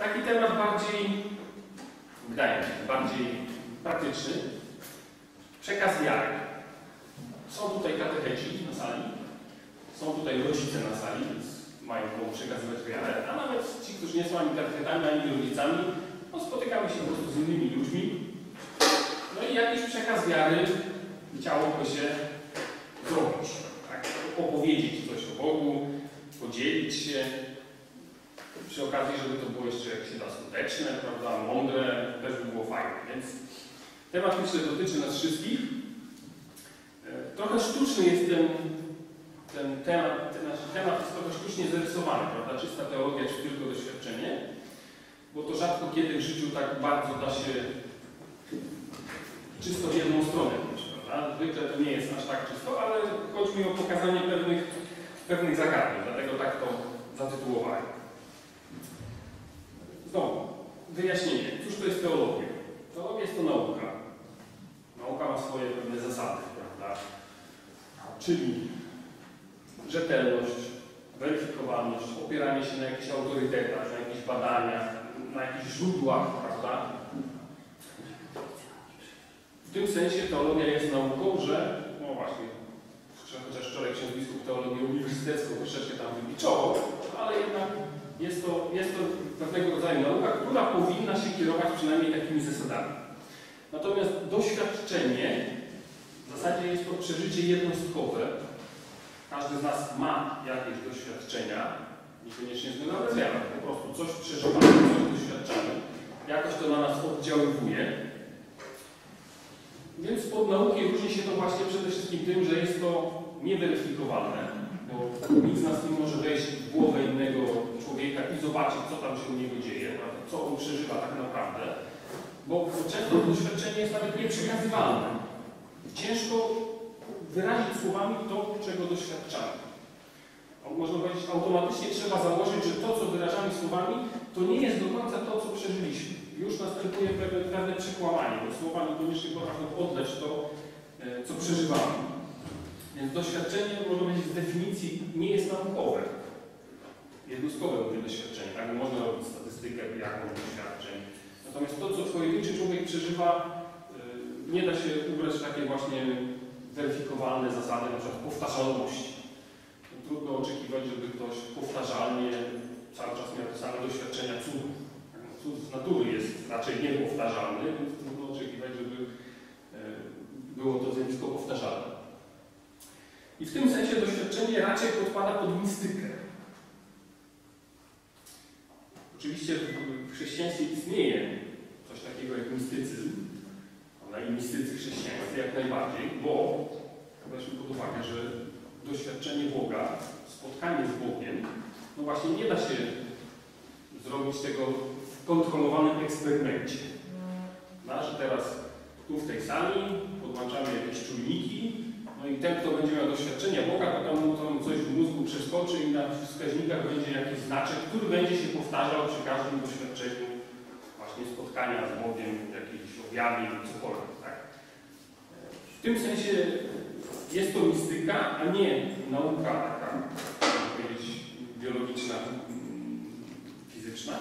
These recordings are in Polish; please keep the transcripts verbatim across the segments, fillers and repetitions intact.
Taki temat bardziej, wydaje mi się, bardziej praktyczny. Przekaz wiary. Są tutaj katecheci na sali, są tutaj rodzice na sali, więc mają komu przekazywać wiarę, a nawet ci, którzy nie są ani katechetami, ani rodzicami, no spotykamy się po prostu z innymi ludźmi. No i jakiś przekaz wiary chciałoby się zrobić. Tak? Opowiedzieć coś o Bogu, podzielić się. Przy okazji, żeby to było jeszcze jak się da skuteczne, prawda, mądre, też by było fajne. Więc temat, myślę, dotyczy nas wszystkich. Trochę sztuczny jest ten, ten temat, ten nasz temat jest trochę sztucznie zarysowany, prawda? Czysta teologia czy tylko doświadczenie, bo to rzadko kiedy w życiu tak bardzo da się czysto w jedną stronę mieć, prawda? Zwykle to nie jest aż tak czysto, ale chodzi mi o pokazanie pewnych, pewnych zagadnień, dlatego tak to zatytułowałem. Znowu, wyjaśnienie. Cóż to jest teologia? Teologia jest to nauka. Nauka ma swoje pewne zasady, prawda? Czyli rzetelność, weryfikowalność, opieranie się na jakichś autorytetach, na jakichś badaniach, na jakichś źródłach, prawda? W tym sensie teologia jest nauką, że, no właśnie, chociaż wczoraj ksiądz biskup teologię uniwersytecką troszeczkę tam wybiczował, ale jednak jest to, jest to pewnego rodzaju nauka, która powinna się kierować przynajmniej takimi zasadami. Natomiast doświadczenie, w zasadzie jest to przeżycie jednostkowe. Każdy z nas ma jakieś doświadczenia, niekoniecznie związane z wiarą, po prostu coś przeżywamy, coś doświadczamy, jakoś to na nas oddziaływuje. Więc od nauki różni się to właśnie przede wszystkim tym, że jest to nieweryfikowalne, bo nikt z nas nie może wejść w głowę innego człowieka i zobaczyć, co tam się u niego dzieje, prawda? Co on przeżywa tak naprawdę, bo często doświadczenie jest nawet nieprzekazywalne. Ciężko wyrazić słowami to, czego doświadczamy. Można powiedzieć, automatycznie trzeba założyć, że to, co wyrażamy słowami, to nie jest do końca to, co przeżyliśmy. Już następuje pewne, pewne przekłamanie, bo słowa niekoniecznie potrafią oddać to, co przeżywamy. Więc doświadczenie, można powiedzieć, z definicji nie jest naukowe. Jednostkowe mówię doświadczenie, tak? Można robić statystykę, jaką doświadczeń. Natomiast to, co pojedynczy człowiek przeżywa, nie da się ubrać w takie właśnie weryfikowalne zasady, na przykład powtarzalności. Trudno oczekiwać, żeby ktoś powtarzalnie cały czas miał te same doświadczenia cudu. Cud z natury jest raczej niepowtarzalny, więc trudno oczekiwać, żeby było to zjawisko powtarzalne. I w tym sensie doświadczenie raczej podpada pod mistykę. Oczywiście w chrześcijaństwie istnieje coś takiego jak mistycyzm, i mistycy chrześcijańscy jak najbardziej, bo weźmy pod uwagę, że doświadczenie Boga, spotkanie z Bogiem, no właśnie nie da się zrobić tego w kontrolowanym eksperymencie. No, że teraz tu w tej sali podłączamy jakieś czujniki, no i ten, kto będzie miał doświadczenie Boga, to tam mu to coś w mózgu przeskoczy i na wskaźnikach będzie jakiś znaczek, który będzie się powtarzał przy każdym doświadczeniu właśnie spotkania z Bogiem, jakiejś objawień, cokolwiek. Tak? W tym sensie jest to mistyka, a nie nauka taka, można powiedzieć, biologiczna, fizyczna.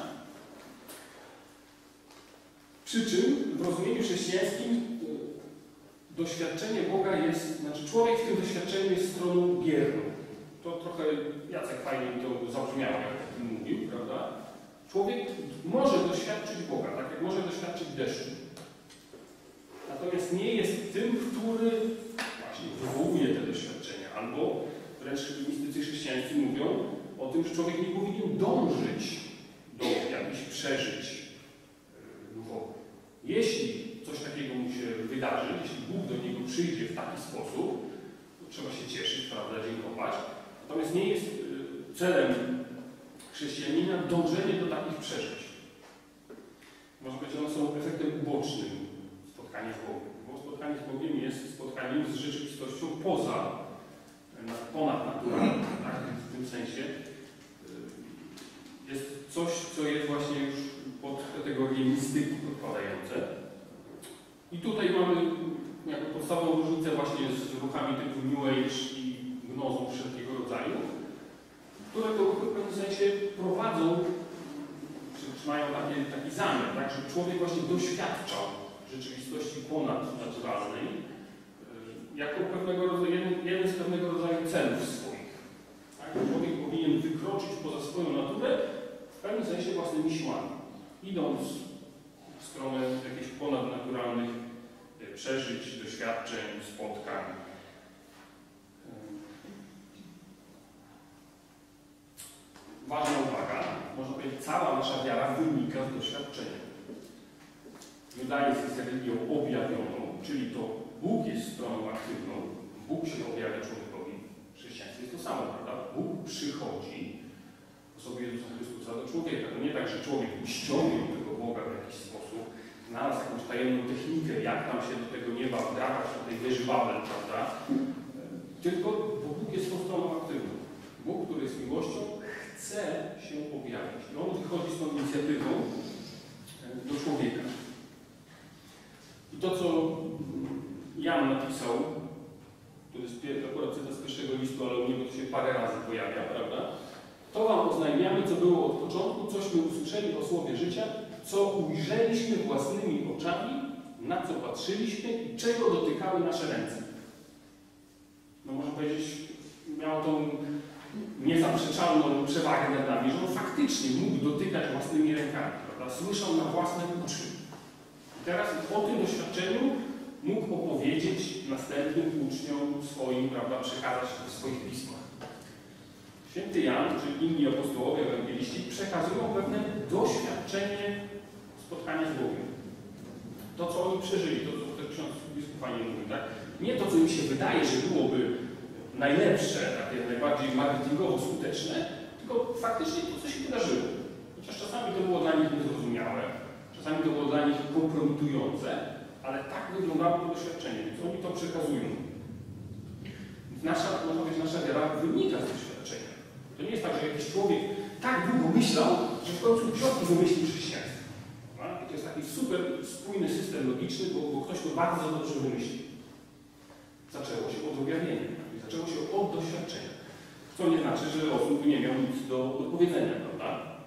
Przy czym w rozumieniu chrześcijańskim doświadczenie Boga jest, znaczy człowiek w tym doświadczeniu jest stroną bierną. To trochę Jacek fajnie mi to zabrzmiało, jak o tym mówił, prawda? Człowiek może doświadczyć Boga, tak jak może doświadczyć deszczu. Natomiast nie jest tym, który właśnie wywołuje te doświadczenia. Albo wręcz mistycy chrześcijańscy mówią o tym, że człowiek nie powinien dążyć do jakichś przeżyć duchowych. Jeśli coś takiego mu się wydarzy, jeśli Bóg do niego przyjdzie w taki sposób, to trzeba się cieszyć, prawda, dziękować. Natomiast nie jest celem chrześcijanina dążenie do takich przeżyć. Można powiedzieć, że one są efektem ubocznym spotkania z Bogiem. Bo spotkanie z Bogiem jest spotkaniem z rzeczywistością poza, ponadnaturalną. Tak? W tym sensie jest coś, co jest właśnie już pod kategorię mistyki podpadające. I tutaj mamy jako podstawową różnicę właśnie z ruchami typu New Age i gnozą wszelkiego rodzaju, które to ruchy w pewnym sensie prowadzą, czy, czy mają człowiek właśnie doświadczał rzeczywistości ponadnaturalnej jako pewnego rodzaju, jeden, jeden z pewnego rodzaju celów swoich. Tak? Człowiek powinien wykroczyć poza swoją naturę w pewnym sensie własnymi siłami, idąc w stronę jakichś ponadnaturalnych przeżyć, doświadczeń, spotkań. Ważna uwaga, można powiedzieć, cała nasza wiara wynika z doświadczenia. Judaizm jest religią objawioną, czyli to Bóg jest stroną aktywną, Bóg się objawia człowiekowi. Chrześcijaństwo jest to samo, prawda? Bóg przychodzi w osobie Jezusa Chrystusa do człowieka. To nie tak, że człowiek ściągnął tego Boga w jakiś sposób, znalazł jakąś tajemną technikę, jak tam się do tego nieba wdrapać, do tej wieży Babel, prawda? Tylko bo Bóg jest tą stroną aktywną. Bóg, który jest miłością, chce się objawić. I on wychodzi z tą inicjatywą do człowieka. I to, co Jan napisał, to jest akurat cytat z pierwszego listu, ale u niego to się parę razy pojawia, prawda? To wam oznajmiamy, co było od początku, cośmy usłyszeli o słowie życia, co ujrzeliśmy własnymi oczami, na co patrzyliśmy i czego dotykały nasze ręce. No można powiedzieć, miał tą niezaprzeczalną przewagę nad nami, że on faktycznie mógł dotykać własnymi rękami, prawda? Słyszał na własne uszy. I teraz o tym doświadczeniu mógł opowiedzieć następnym uczniom swoim, prawda, przekazać w swoich pismach. Święty Jan, czy inni apostołowie, ewangeliści przekazują pewne doświadczenie spotkania z Bogiem. To, co oni przeżyli, to, co ten ksiądz biskup fajnie mówił, tak? Nie to, co im się wydaje, że byłoby najlepsze, takie najbardziej marketingowo skuteczne, tylko faktycznie to, co się wydarzyło. Chociaż czasami to było dla nich niezrozumiałe, czasami to było dla nich kompromitujące, ale tak wyglądało to doświadczenie, więc oni to przekazują. Nasza, można powiedzieć, nasza wiara wynika z doświadczenia. To nie jest tak, że jakiś człowiek tak długo myślał, że w końcu wziął i wymyślił chrześcijaństwo. I to jest taki super spójny system logiczny, bo, bo ktoś to bardzo dobrze wymyślił. Zaczęło się od objawienia. Zaczęło się od doświadczenia. Co nie znaczy, że osób nie miał nic do, do powiedzenia, prawda?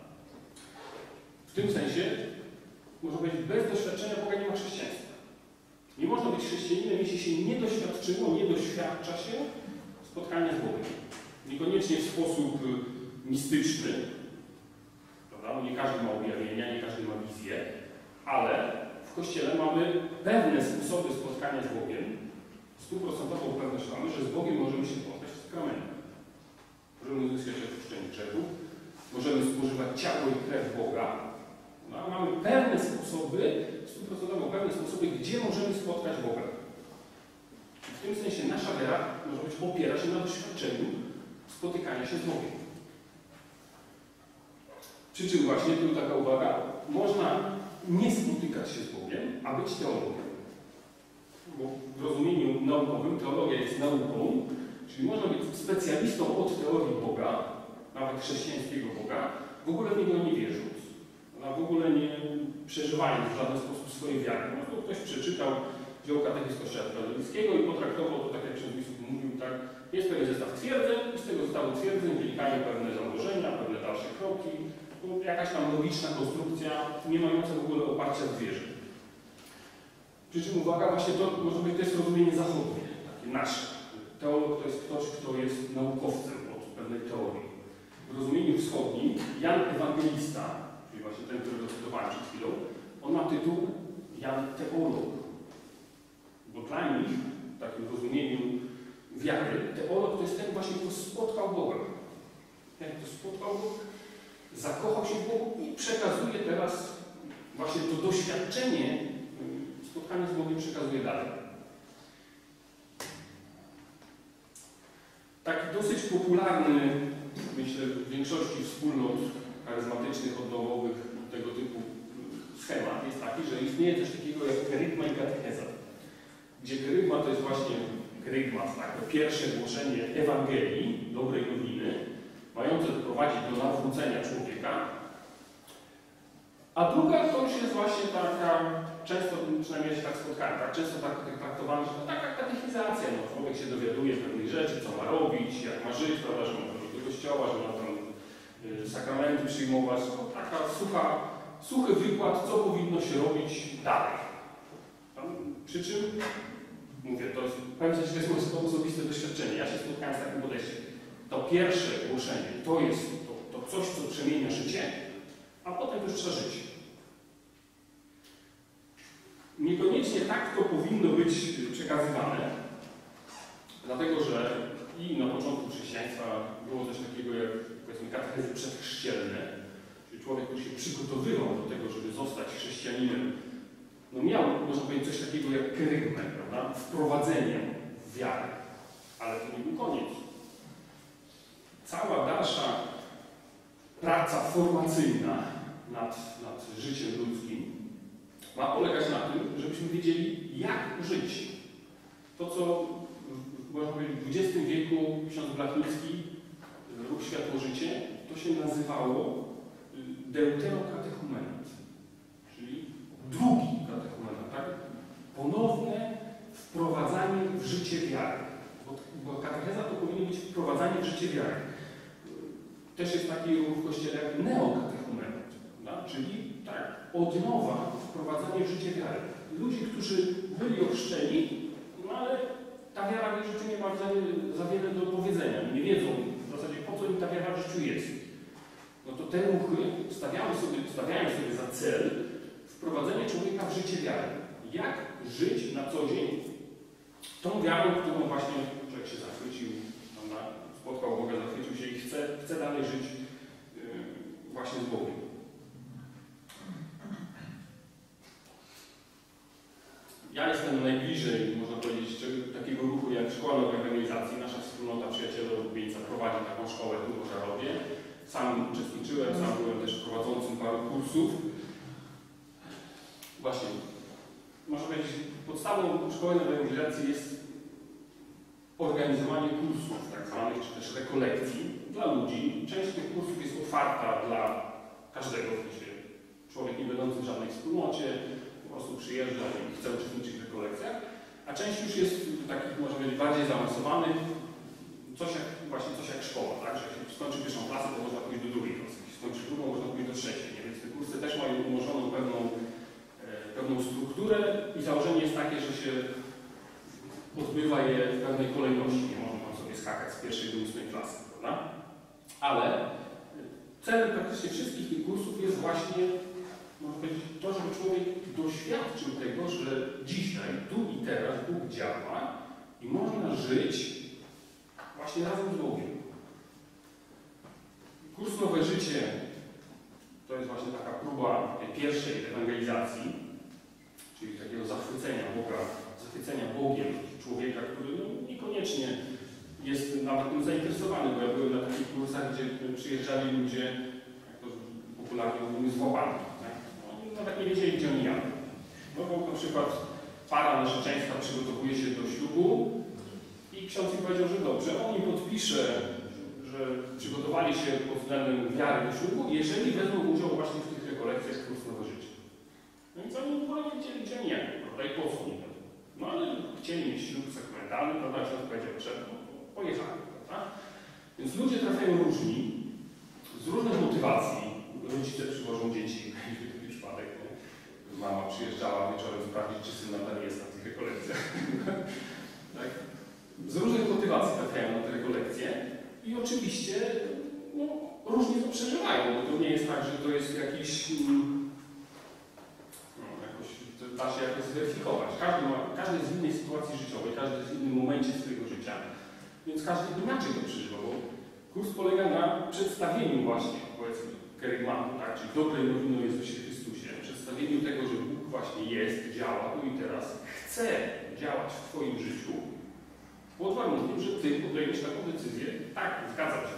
W tym sensie, można powiedzieć, bez doświadczenia Boga nie ma chrześcijaństwa. Nie można być chrześcijaninem, jeśli się nie doświadczyło, nie doświadcza się spotkania z Bogiem. Niekoniecznie w sposób mistyczny, prawda? No nie każdy ma objawienia, nie każdy ma wizję, ale w Kościele mamy pewne sposoby spotkania z Bogiem. Stuprocentową pewność mamy, że z Bogiem możemy się spotkać w sakramentach. Możemy uzyskać odpuszczenie grzechów, możemy spożywać ciało i krew Boga. No, mamy pewne sposoby, stuprocentowo pewne sposoby, gdzie możemy spotkać Boga. W tym sensie nasza wiara, może być, opiera się na doświadczeniu spotykania się z Bogiem. Przy czym właśnie, tu taka uwaga, można nie spotykać się z Bogiem, a być teologiem. Bo w rozumieniu naukowym teologia jest nauką, czyli można być specjalistą od teorii Boga, nawet chrześcijańskiego Boga, w ogóle w niego nie wierząc. A w ogóle nie przeżywając w żaden sposób swojej wiary. No, ktoś przeczytał, wziął katechizm Kościoła katolickiego i potraktował to, tak jak ksiądz biskup mówił, tak, jest pewien zestaw twierdzeń i z tego zestawu twierdzeń wynikają pewne założenia, pewne dalsze kroki, jakaś tam logiczna konstrukcja, nie mająca w ogóle oparcia w wierze. Przy czym uwaga, właśnie to, może być, to jest rozumienie zachodnie, takie nasze. Teolog to jest ktoś, kto jest naukowcem od pewnej teorii. W rozumieniu wschodnim Jan Ewangelista, czyli właśnie ten, który docytowałem przed chwilą, on ma tytuł Jan Teolog. Bo dla nich, w takim rozumieniu wiary, teolog to jest ten właśnie, kto spotkał Boga. Jak to spotkał Boga, zakochał się w Bogu i przekazuje teraz właśnie to doświadczenie, spotkanie z Bogiem przekazuje dalej. Taki dosyć popularny, myślę, w większości wspólnot charyzmatycznych, odnowowych, tego typu schemat jest taki, że istnieje coś takiego jak kerygma i katecheza. Gdzie kerygma to jest właśnie kerygmat, tak, to pierwsze głoszenie Ewangelii, dobrej nowiny, mające doprowadzić do nawrócenia człowieka. A druga to już jest właśnie taka, często, przynajmniej się tak spotkałem, tak często tak traktowane, że to taka katechizacja, no, człowiek się dowiaduje pewnych rzeczy, co ma robić, jak ma żyć, prawda, że ma chodzić do kościoła, że ma tam y, sakramenty przyjmować, no, taka sucha, suchy wykład, co powinno się robić dalej. Przy czym, mówię, to jest, powiem Ci, że to jest moje osobiste doświadczenie. Ja się spotkałem z takim podejściem. To pierwsze głoszenie to jest to, to coś, co przemienia życie, a potem już trzeba żyć. Niekoniecznie tak to powinno być przekazywane, dlatego że i na początku chrześcijaństwa było coś takiego jak, powiedzmy, katechezy przedchrzcielne, czyli człowiek, który się przygotowywał do tego, żeby zostać chrześcijaninem, no miał, można powiedzieć, coś takiego jak kerygmę, prawda? Wprowadzenie w wiarę. Ale to nie był koniec. Cała dalsza praca formacyjna nad, nad życiem ludzkim ma polegać na tym, żebyśmy wiedzieli, jak żyć. To, co można powiedzieć, w dwudziestym wieku ksiądz Blachnicki, ruch Światło-Życie, to się nazywało deuterokatechumenat, czyli drugi katechumenat, tak? Ponowne wprowadzanie w życie wiary. Bo, bo katecheza to powinno być wprowadzanie w życie wiary. Też jest taki ruch w Kościele jak neokatechumenat, prawda? Czyli tak, od nowa wprowadzanie w życie wiary. Ludzie, którzy byli ochrzczeni, no ale ta wiara w ich życiu nie ma za, za wiele do powiedzenia. Nie wiedzą w zasadzie, po co im ta wiara w życiu jest. No to te ruchy stawiają sobie, stawiają sobie za cel wprowadzenie człowieka w życie wiary. Jak żyć na co dzień tą wiarą, którą właśnie człowiek się zachwycił, prawda? Spotkał Boga, zachwycił się i chce, chce dalej żyć yy, właśnie z Bogiem. Ja jestem najbliżej, można powiedzieć, takiego ruchu jak Szkoła Nowej Ewangelizacji. Nasza wspólnota Przyjaciele Ulubieńca prowadzi taką szkołę tu w Żarowie. Sam uczestniczyłem, sam byłem też prowadzącym paru kursów. Właśnie, można powiedzieć, podstawą Szkoły Nowej Ewangelizacji jest organizowanie kursów, tak zwanych, czy też rekolekcji dla ludzi. Część tych kursów jest otwarta dla każdego, w sensie człowiek nie będący w żadnej wspólnocie, po prostu przyjeżdża i chce uczestniczyć w rekolekcjach, a część już jest takich, można powiedzieć, bardziej zaawansowanych, coś jak, właśnie coś jak szkoła, tak? Że jak się skończy pierwszą klasę, to można pójść do drugiej klasy, jak się skończy drugą, można pójść do trzeciej, nie? Więc te kursy też mają ułożoną pewną, e, pewną strukturę i założenie jest takie, że się odbywa je w pewnej kolejności, nie można tam sobie skakać z pierwszej do ósmej klasy, prawda? Ale celem praktycznie wszystkich tych kursów jest właśnie, można powiedzieć, to, żeby człowiek doświadczył tego, że dzisiaj, tu i teraz Bóg działa i można żyć właśnie razem z Bogiem. Kurs Nowe Życie to jest właśnie taka próba tej pierwszej ewangelizacji, czyli takiego zachwycenia Boga, zachwycenia Bogiem człowieka, który no, niekoniecznie jest nawet tym zainteresowany, bo ja byłem na takich kursach, gdzie przyjeżdżali ludzie, jak to popularnie mówimy, z łapami. Nawet nie wiedzieli, gdzie oni jadą. No bo na przykład para narzeczeństwa przygotowuje się do ślubu i ksiądz im powiedział, że dobrze, on im podpisze, że przygotowali się pod względem wiary do ślubu, jeżeli wezmą udział właśnie w tych rekolekcjach Kurs Nowe Życie. No i co oni w ogóle nie wiedzieli, gdzie oni jadą, prawda? I po co nie będą. No ale chcieli mieć ślub sakramentalny, prawda? Ksiądz powiedział, że no, pojechali, prawda? Więc ludzie trafiają różni, z różnych motywacji. Rodzice przywożą dzieci. Przypadek, nie? Mama przyjeżdżała wieczorem sprawdzić, czy syn nadal jest na tych rekolekcjach. Tak? Z różnych motywacji trafiają na te rekolekcje i oczywiście no, różnie to przeżywają, bo to nie jest tak, że to jest jakiś no, jakoś, to da się jakoś zweryfikować. Każdy, ma, każdy jest w innej sytuacji życiowej, każdy jest w innym momencie swojego życia, więc każdy inaczej to przeżywa, bo kurs polega na przedstawieniu właśnie, powiedzmy, kerygmatu, tak, czyli dobrej nowiny o Jezusie Chrystusie, przedstawieniu tego, że Bóg właśnie jest, działa tu i teraz, chce działać w Twoim życiu, pod warunkiem, że Ty podejmiesz taką decyzję, tak, zgadzam się.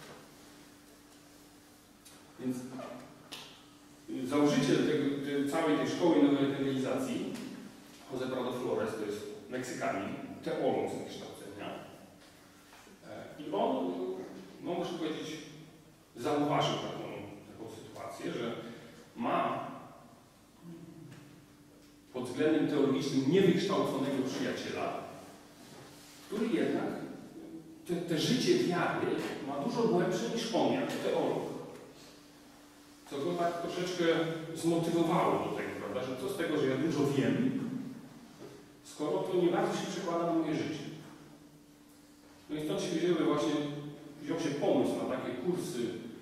Więc założyciel tego, tej, całej tej szkoły nowej ewangelizacji, José Prado Flores, to jest Meksykanin, teolog z wykształcenia. I on, no muszę powiedzieć, zauważył taką, taką sytuację, że ma pod względem teologicznym niewykształconego przyjaciela, który jednak te, te życie wiary ma dużo głębsze niż on, jako teolog. co go tak troszeczkę zmotywowało do tego, prawda, że co z tego, że ja dużo wiem, skoro to nie bardzo się przekłada na moje życie. No i stąd się wzięły właśnie, wziął się pomysł na takie kursy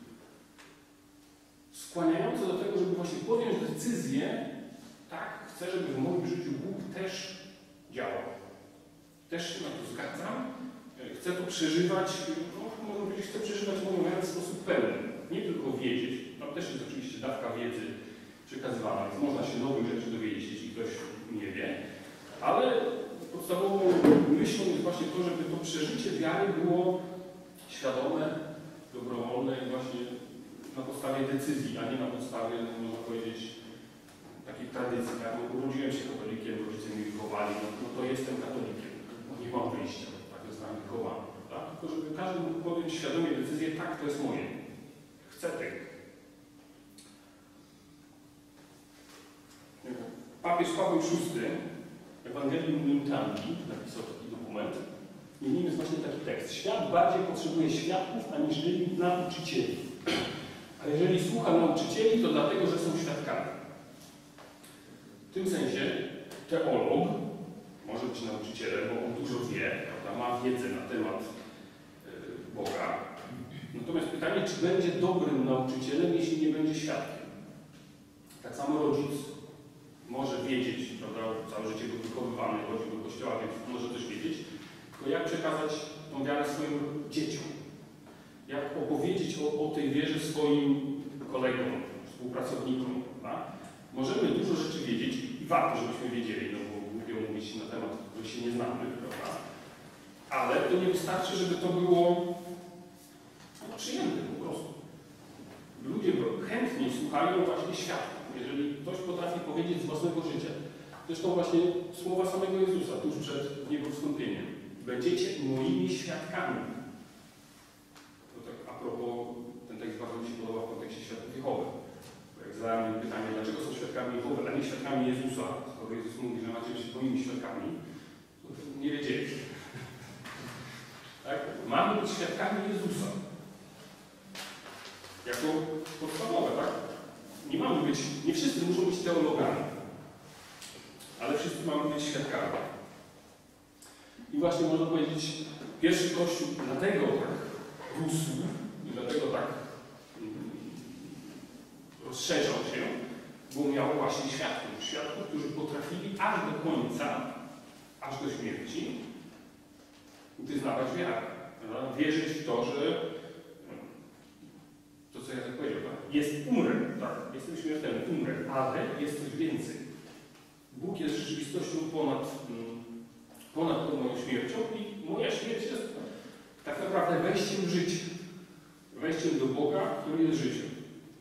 skłaniające do tego, żeby właśnie podjąć decyzję, tak, chcę, żeby w moim życiu Bóg też działał. Też się na to zgadzam, chcę to przeżywać, no, można powiedzieć, chcę przeżywać moją wiarę w sposób pełny. Nie tylko wiedzieć, tam też jest oczywiście dawka wiedzy przekazywana, więc można się nowych rzeczy dowiedzieć, jeśli ktoś nie wie, ale podstawową myślą jest właśnie to, żeby to przeżycie wiary było świadome, dobrowolne i właśnie na podstawie decyzji, a nie na podstawie, można powiedzieć, takiej tradycji. Ja urodziłem się katolikiem, rodzice mnie wychowali, no, no to jestem katolikiem, no nie mam wyjścia, tak zostałem wychowany. Tak? Tylko żeby każdy mógł podjąć świadomie decyzję, tak, to jest moje. Chcę tego. Papież Paweł szósty, Ewangelium Nuntangi, napisał taki dokument. I w nim jest właśnie taki tekst. Świat bardziej potrzebuje świadków, aniżeli nauczycieli. A jeżeli słucha nauczycieli, to dlatego, że są świadkami. W tym sensie teolog może być nauczycielem, bo on dużo wie, prawda, ma wiedzę na temat y, Boga. Natomiast pytanie, czy będzie dobrym nauczycielem, jeśli nie będzie świadkiem? Tak samo rodzic może wiedzieć, prawda, całe życie był wychowywany, chodził do kościoła, więc może coś wiedzieć, tylko jak przekazać tą wiarę swoim dzieciom? Jak opowiedzieć o, o tej wierze swoim kolegom, współpracownikom? Prawda? Możemy dużo rzeczy wiedzieć i warto, żebyśmy wiedzieli, no bo lubią mówić na temat, który się nie znamy, prawda? Ale to nie wystarczy, żeby to było no, przyjemne po prostu. Ludzie chętnie słuchają właśnie świadków, jeżeli ktoś potrafi powiedzieć z własnego życia. Zresztą właśnie słowa samego Jezusa tuż przed Jego wstąpieniem. Będziecie moimi świadkami. To tak a propos, ten tekst bardzo mi się podoba w kontekście świadków Jehowy. Bo jak zadałem pytanie, dlaczego są świadkami Jehowy, a nie świadkami Jezusa, skoro Jezus mówi, że macie być moimi świadkami, to nie wiedzieli. Tak? Mamy być świadkami Jezusa. Jako podstawowe, tak? Nie mamy być, nie wszyscy muszą być teologami, ale wszyscy mamy być świadkami. I właśnie można powiedzieć, pierwszy Kościół dlatego tak rósł i dlatego tak mm, rozszerzał się, bo miał właśnie świadków. Świadków, którzy potrafili aż do końca, aż do śmierci wyznawać wiarę. Wierzyć w to, że to, co ja tak powiedział, tak? Jest, umrę, tak? Jestem śmiertelny, umrę, ale jest coś więcej. Bóg jest rzeczywistością ponad, ponad tą moją śmiercią i moja śmierć jest tak naprawdę wejściem w życie. Wejściem do Boga, który jest życiem.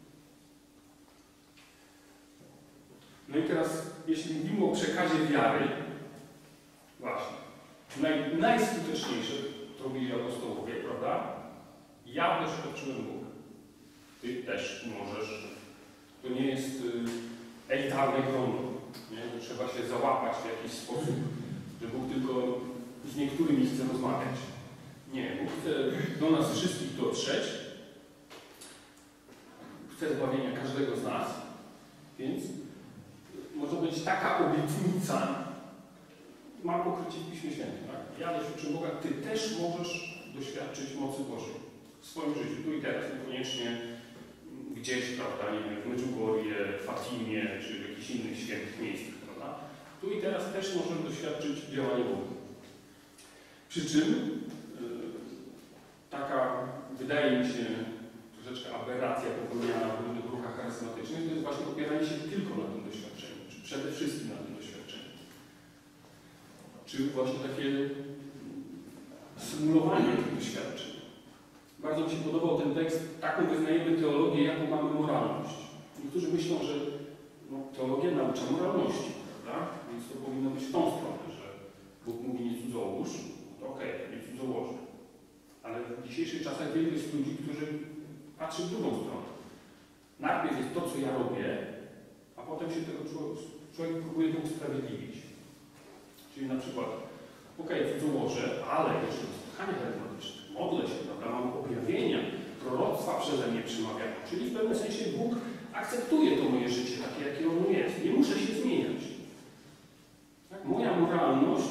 No i teraz, jeśli mówimy o przekazie wiary, właśnie, naj, najskuteczniejsze to robili apostołowie, prawda? Ja doświadczyłem Boga. Ty też możesz. To nie jest y, elitarne grono. Nie? To trzeba się załapać w jakiś sposób, że Bóg tylko z niektórymi chce rozmawiać. Nie, Bóg chce do nas wszystkich dotrzeć. Chce zbawienia każdego z nas. Więc może być taka obietnica, ma pokrycie w Piśmie Świętym. Tak? Ja doświadczę Boga, Ty też możesz doświadczyć mocy Bożej w swoim życiu. Tu i teraz, niekoniecznie gdzieś, prawda, nie wiem, w Medjugorje, w Fatimie, czy w jakichś innych świętych miejscach, prawda. Tu i teraz też możemy doświadczyć działania Boga. Przy czym yy, taka, wydaje mi się, troszeczkę aberracja popełniana w różnych ruchach charyzmatycznych, to jest właśnie opieranie się tylko na tym doświadczeniu, czy przede wszystkim na tym doświadczeniu. Czy właśnie takie symulowanie tych doświadczeń. Bardzo mi się podobał ten tekst, taką wyznajemy teologię, jaką mamy moralność. Niektórzy myślą, że no, teologia naucza moralności, prawda? Więc to powinno być w tą stronę, że Bóg mówi nie cudzołóż, to okej, okay, nie cudzołożę. Ale w dzisiejszych czasach wielu jest ludzi, którzy patrzy w drugą stronę. Najpierw jest to, co ja robię, a potem się tego człowiek, człowiek próbuje to usprawiedliwić. Czyli na przykład, okej, okay, cudzołożę, ale jeszcze do spotkania charyzmatyczne. Modlę się, prawda, mam objawienia, proroctwa przeze mnie przemawiają. Czyli w pewnym sensie Bóg akceptuję to moje życie takie, jakie ono jest. Nie muszę się zmieniać. Tak? Moja moralność,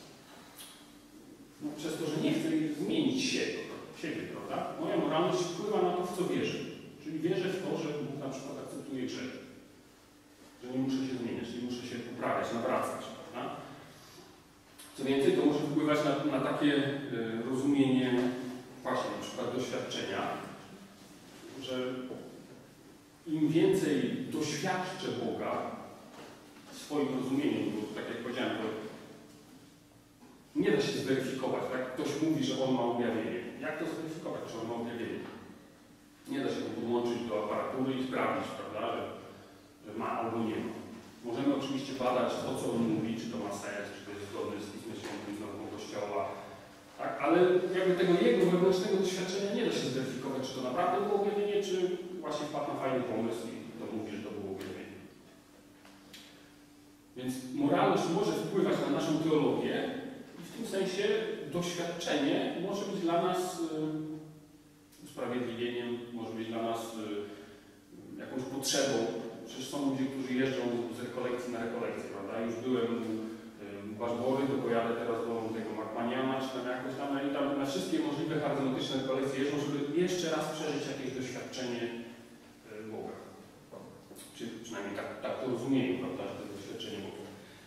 no, przez to, że nie chcę zmienić siebie, siebie, prawda? Moja moralność wpływa na to, w co wierzę. Czyli wierzę w to, że Bóg na przykład akceptuje grzech. Że nie muszę się zmieniać, nie muszę się poprawiać, nawracać. Prawda? Co więcej, to może wpływać na, na takie y, rozumienie właśnie na przykład doświadczenia, że im więcej doświadczę Boga w swoim rozumieniu, bo tak jak powiedziałem, to nie da się zweryfikować, tak? Ktoś mówi, że on ma objawienie. Jak to zweryfikować, czy on ma objawienie? Nie da się go podłączyć do aparatury i sprawdzić, prawda, że, że ma albo nie ma. Możemy oczywiście badać to, co on mówi, czy to ma sens, czy to jest zgodne z Pismem Świętym, z nauką Kościoła, tak? Ale jakby tego jego wewnętrznego doświadczenia nie da się zweryfikować, czy to naprawdę było objawienie, czy właśnie wpadł na fajny pomysł i to mówi, że to było objawienie. Więc moralność może wpływać na naszą teologię i w tym sensie doświadczenie może być dla nas y, usprawiedliwieniem, może być dla nas y, jakąś potrzebą. Przecież są ludzie, którzy jeżdżą z rekolekcji na rekolekcję, prawda? Już byłem u y, Barbory, to pojadę teraz do tego Makmaniana, czy tam jakoś tam, i tam na wszystkie możliwe charyzmatyczne rekolekcje jeżdżą, żeby jeszcze raz przeżyć jakieś doświadczenie y, Boga. Czy przynajmniej tak, tak to rozumieją, prawda, że to doświadczenie Boga.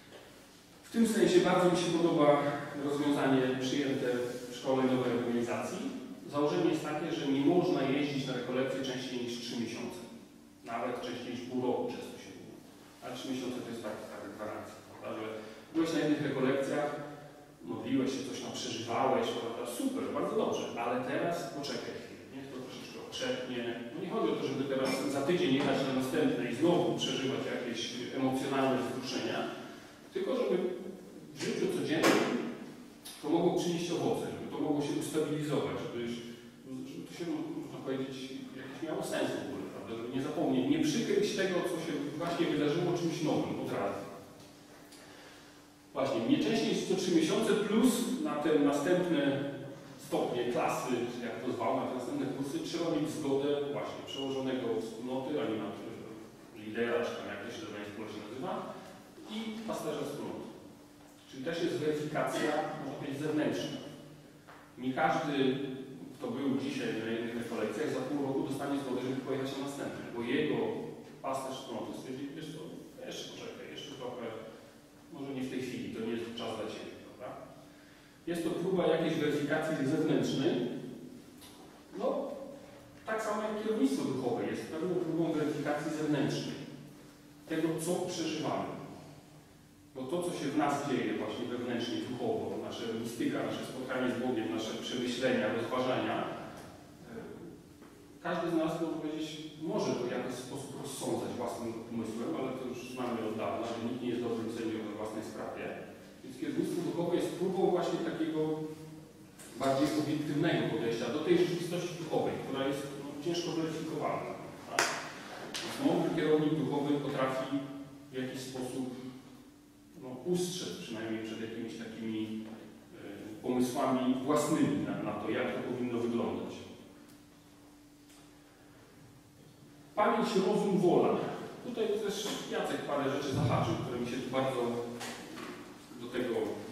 W tym sensie bardzo mi się podoba rozwiązanie przyjęte w Szkole Nowej Ewangelizacji. Założenie jest takie, że nie można jeździć na rekolekcje częściej niż trzy miesiące. Nawet częściej niż pół roku często się mówi. A trzy miesiące to jest taka, taka gwarancja, prawda, że byłeś na jednych rekolekcjach, modliłeś się, coś tam przeżywałeś, prawda, super, bardzo dobrze, ale teraz poczekaj chwilę, niech to troszeczkę okrzepnie. No nie chodzi o to, żeby teraz za tydzień jechać na następne i znowu przeżywać jakieś emocjonalne wzruszenia, tylko żeby w życiu codziennym to mogło przynieść owoce, żeby to mogło się ustabilizować, żeby, żeby to się, można powiedzieć, jakiś miało sens w ogóle, prawda? Żeby nie zapomnieć, nie przykryć tego, co się właśnie wydarzyło czymś nowym od razu. Właśnie, nie częściej niż co trzy miesiące plus na te następne stopnie, klasy, czy jak to zwał, na te następne kursy trzeba mieć zgodę właśnie przełożonego wspólnoty, animatora, lidera, czy tam jak to środowanie społeczne nazywa, i pasterza wspólnoty. Czyli też jest weryfikacja, można powiedzieć, zewnętrzna. Nie każdy, kto był dzisiaj na jednych rekolekcjach, za pół roku dostanie zgodę, żeby pojechać na następne, bo jego pasterz wspólnoty stwierdzi, wiesz co, jeszcze poczekaj, jeszcze trochę, może nie w tej chwili, to nie jest czas dla Ciebie, prawda? Jest to próba jakiejś weryfikacji zewnętrznej. No, tak samo jak kierownictwo duchowe jest pewną próbą weryfikacji zewnętrznej. Tego, co przeżywamy. Bo to, co się w nas dzieje właśnie wewnętrznie, duchowo, nasza mistyka, nasze spotkanie z Bogiem, nasze przemyślenia, rozważania, każdy z nas, można powiedzieć, może to w jakiś sposób rozsądzać własnym umysłem, ale to już znamy od dawna, że nikt nie jest dobrym sędzią we własnej sprawie. Więc kierownictwo duchowe jest próbą właśnie takiego bardziej obiektywnego podejścia do tej rzeczywistości duchowej, która jest no, ciężko weryfikowalna. Tak? Więc mądry kierownik duchowy potrafi w jakiś sposób no, ustrzec przynajmniej przed jakimiś takimi y, pomysłami własnymi na, na to, jak to powinno wyglądać. Pamięć, rozum, wola. Tutaj też Jacek parę rzeczy zahaczył, które mi się tu bardzo do tego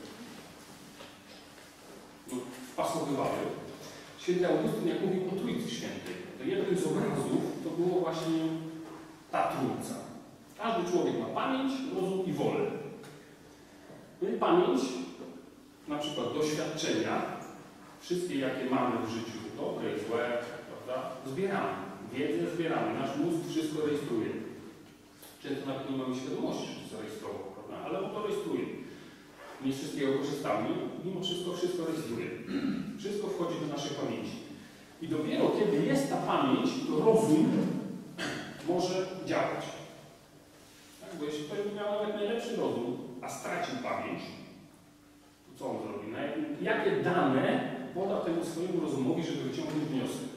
no, wpasowywały. Święty Augustyn, jak mówił o Trójcy Świętej, to jednym z obrazów to było właśnie ta Trójca. Każdy człowiek ma pamięć, rozum i wolę. No i pamięć, na przykład doświadczenia, wszystkie jakie mamy w życiu, dobre i złe, prawda, zbieramy. Wiedzę zbieramy, nasz mózg wszystko rejestruje. Często nawet nie mamy świadomości, że to zarejestrował, prawda, ale on to rejestruje. Nie z wszystkiego korzystamy, mimo wszystko wszystko rejestruje. Wszystko wchodzi do naszej pamięci. I dopiero kiedy jest ta pamięć, to rozum może działać. Tak? Bo jeśli ktoś by miał nawet najlepszy rozum, a stracił pamięć, to co on zrobi? No, jakie dane poda temu swojemu rozumowi, żeby wyciągnąć wniosek?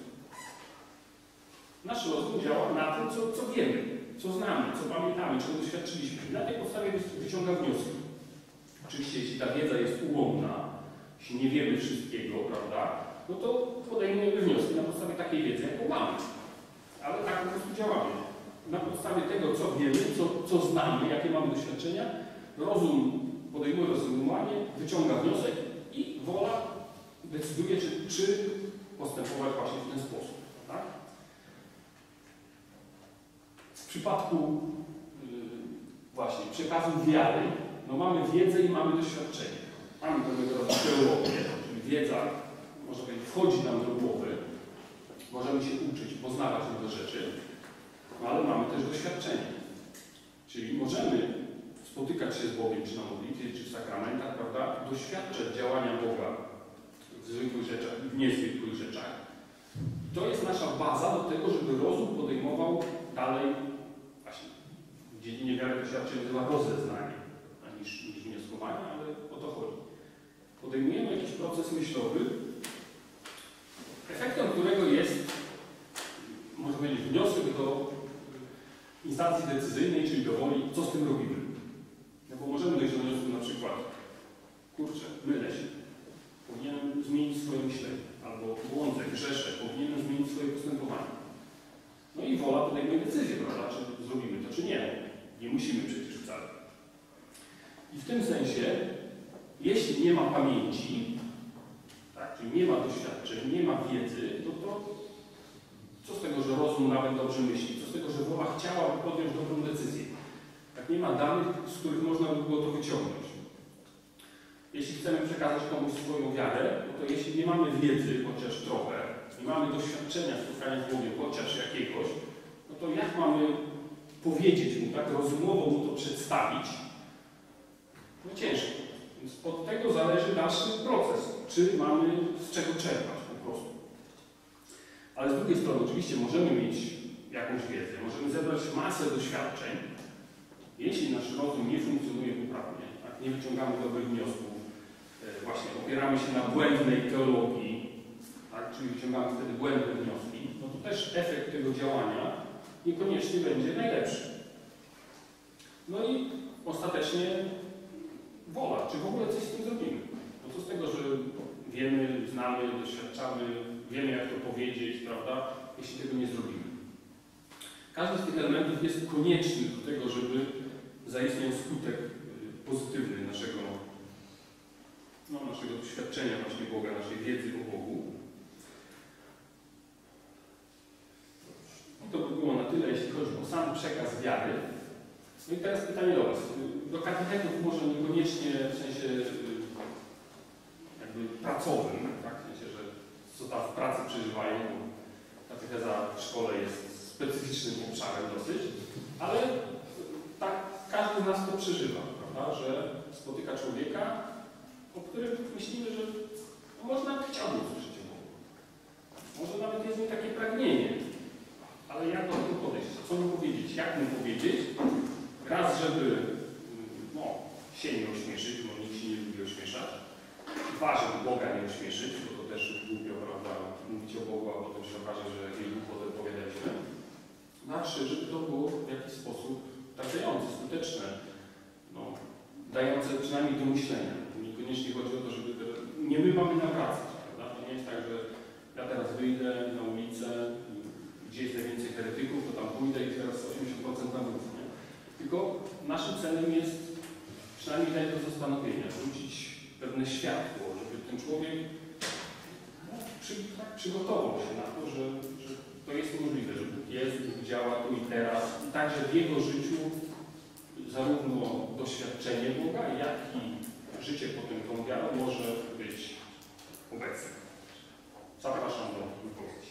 Nasz rozum działa na tym, co, co wiemy, co znamy, co pamiętamy, czego doświadczyliśmy. Na tej podstawie wyciąga wnioski. Oczywiście, jeśli ta wiedza jest ułomna, jeśli nie wiemy wszystkiego, prawda, no to podejmujemy wnioski na podstawie takiej wiedzy, jaką mamy. Ale tak po prostu działamy. na podstawie tego, co wiemy, co, co znamy, jakie mamy doświadczenia, rozum podejmuje rozumowanie, wyciąga wniosek i wola decyduje, czy, czy postępować właśnie w ten sposób. Tak? W przypadku yy, właśnie przekazu wiary, no mamy wiedzę i mamy doświadczenie. Mamy pewnego rodzaju teologię, czyli wiedza, może powiedzieć, wchodzi nam do głowy, możemy się uczyć, poznawać nowe rzeczy, no ale mamy też doświadczenie. Czyli możemy spotykać się z Bogiem, czy na modlitwie, czy w sakramentach, prawda, doświadczać działania Boga w zwykłych rzeczach i w niezwykłych rzeczach. I to jest nasza baza do tego, żeby rozum podejmował dalej, właśnie w dziedzinie wiary to się raczej nazywa rozeznanie, niż, niż wnioskowanie, ale o to chodzi. Podejmujemy jakiś proces myślowy, efektem którego jest, można powiedzieć, wniosek do instancji decyzyjnej, czyli do woli, co z tym robimy. No bo możemy dojść do wniosku na przykład, kurczę, mylę się, powinienem zmienić swoje myślenie, albo błądzę, grzeszę, powinienem zmienić swoje postępowanie. No i wola podejmuje decyzję, prawda, czy zrobimy to, czy nie. Nie musimy przecież wcale. I w tym sensie, jeśli nie ma pamięci, tak, czyli nie ma doświadczeń, nie ma wiedzy, to, to co z tego, że rozum nawet dobrze myśli? Co z tego, że wola chciałaby podjąć dobrą decyzję? Jak nie ma danych, z których można by było to wyciągnąć. Jeśli chcemy przekazać komuś swoją wiarę, no to jeśli nie mamy wiedzy, chociaż trochę, nie mamy doświadczenia spotkania z Bogiem, chociaż jakiegoś, no to jak mamy powiedzieć mu, tak rozumowo mu to przedstawić? No ciężko. Więc od tego zależy dalszy proces. Czy mamy z czego czerpać po prostu. Ale z drugiej strony oczywiście możemy mieć jakąś wiedzę, możemy zebrać masę doświadczeń. Jeśli nasz rozum nie funkcjonuje poprawnie, tak, nie wyciągamy dobrych wniosków, e, właśnie opieramy się na błędnej teologii, tak, czyli wyciągamy wtedy błędne wnioski, no to też efekt tego działania niekoniecznie będzie najlepszy. No i ostatecznie wola, czy w ogóle coś z tym zrobimy. No co z tego, że wiemy, znamy, doświadczamy, wiemy jak to powiedzieć, prawda, jeśli tego nie zrobimy. Każdy z tych elementów jest konieczny do tego, żeby zaistniał skutek pozytywny naszego, no, naszego doświadczenia właśnie Boga, naszej wiedzy o Bogu. I to by było na tyle, jeśli chodzi o sam przekaz wiary. No i teraz pytanie do Was. Do katechetów może niekoniecznie w sensie jakby pracowym, tak? W sensie, że co tam w pracy przeżywają, bo katecheza w szkole jest specyficznym obszarem dosyć, ale tak każdy z nas to przeżywa, prawda? Że spotyka człowieka, o którym myślimy, że no, może nawet chciałby usłyszeć o Bogu. Może nawet jest w nim takie pragnienie, ale jak do tego podejść? Co mu powiedzieć? Jak mu powiedzieć? Raz, żeby no, się nie ośmieszyć, bo nikt się nie lubi ośmieszać. Dwa, żeby Boga nie ośmieszyć, bo to też głupio, prawda, mówić o Bogu, a potem się okaże, że jej głupotę opowiadaliśmy. No a trzy, żeby to było w jakiś sposób trafiające, skuteczne, no, dające przynajmniej do myślenia. Niekoniecznie chodzi o to, żeby to, nie my mamy nawracać, prawda? To nie jest tak, że ja teraz wyjdę na ulicę, gdzie jest najwięcej heretyków, to tam pójdę i teraz osiemdziesiąt procent nawrócę. Tylko naszym celem jest przynajmniej dać do zastanowienia, rzucić pewne światło, żeby ten człowiek no, przy, tak, przygotował się na to, że, że to jest możliwe, że Bóg jest, Bóg działa tu i teraz. I także w jego życiu zarówno doświadczenie Boga, jak i życie potem tą wiarą może być obecne. Zapraszam do wypowiedzi.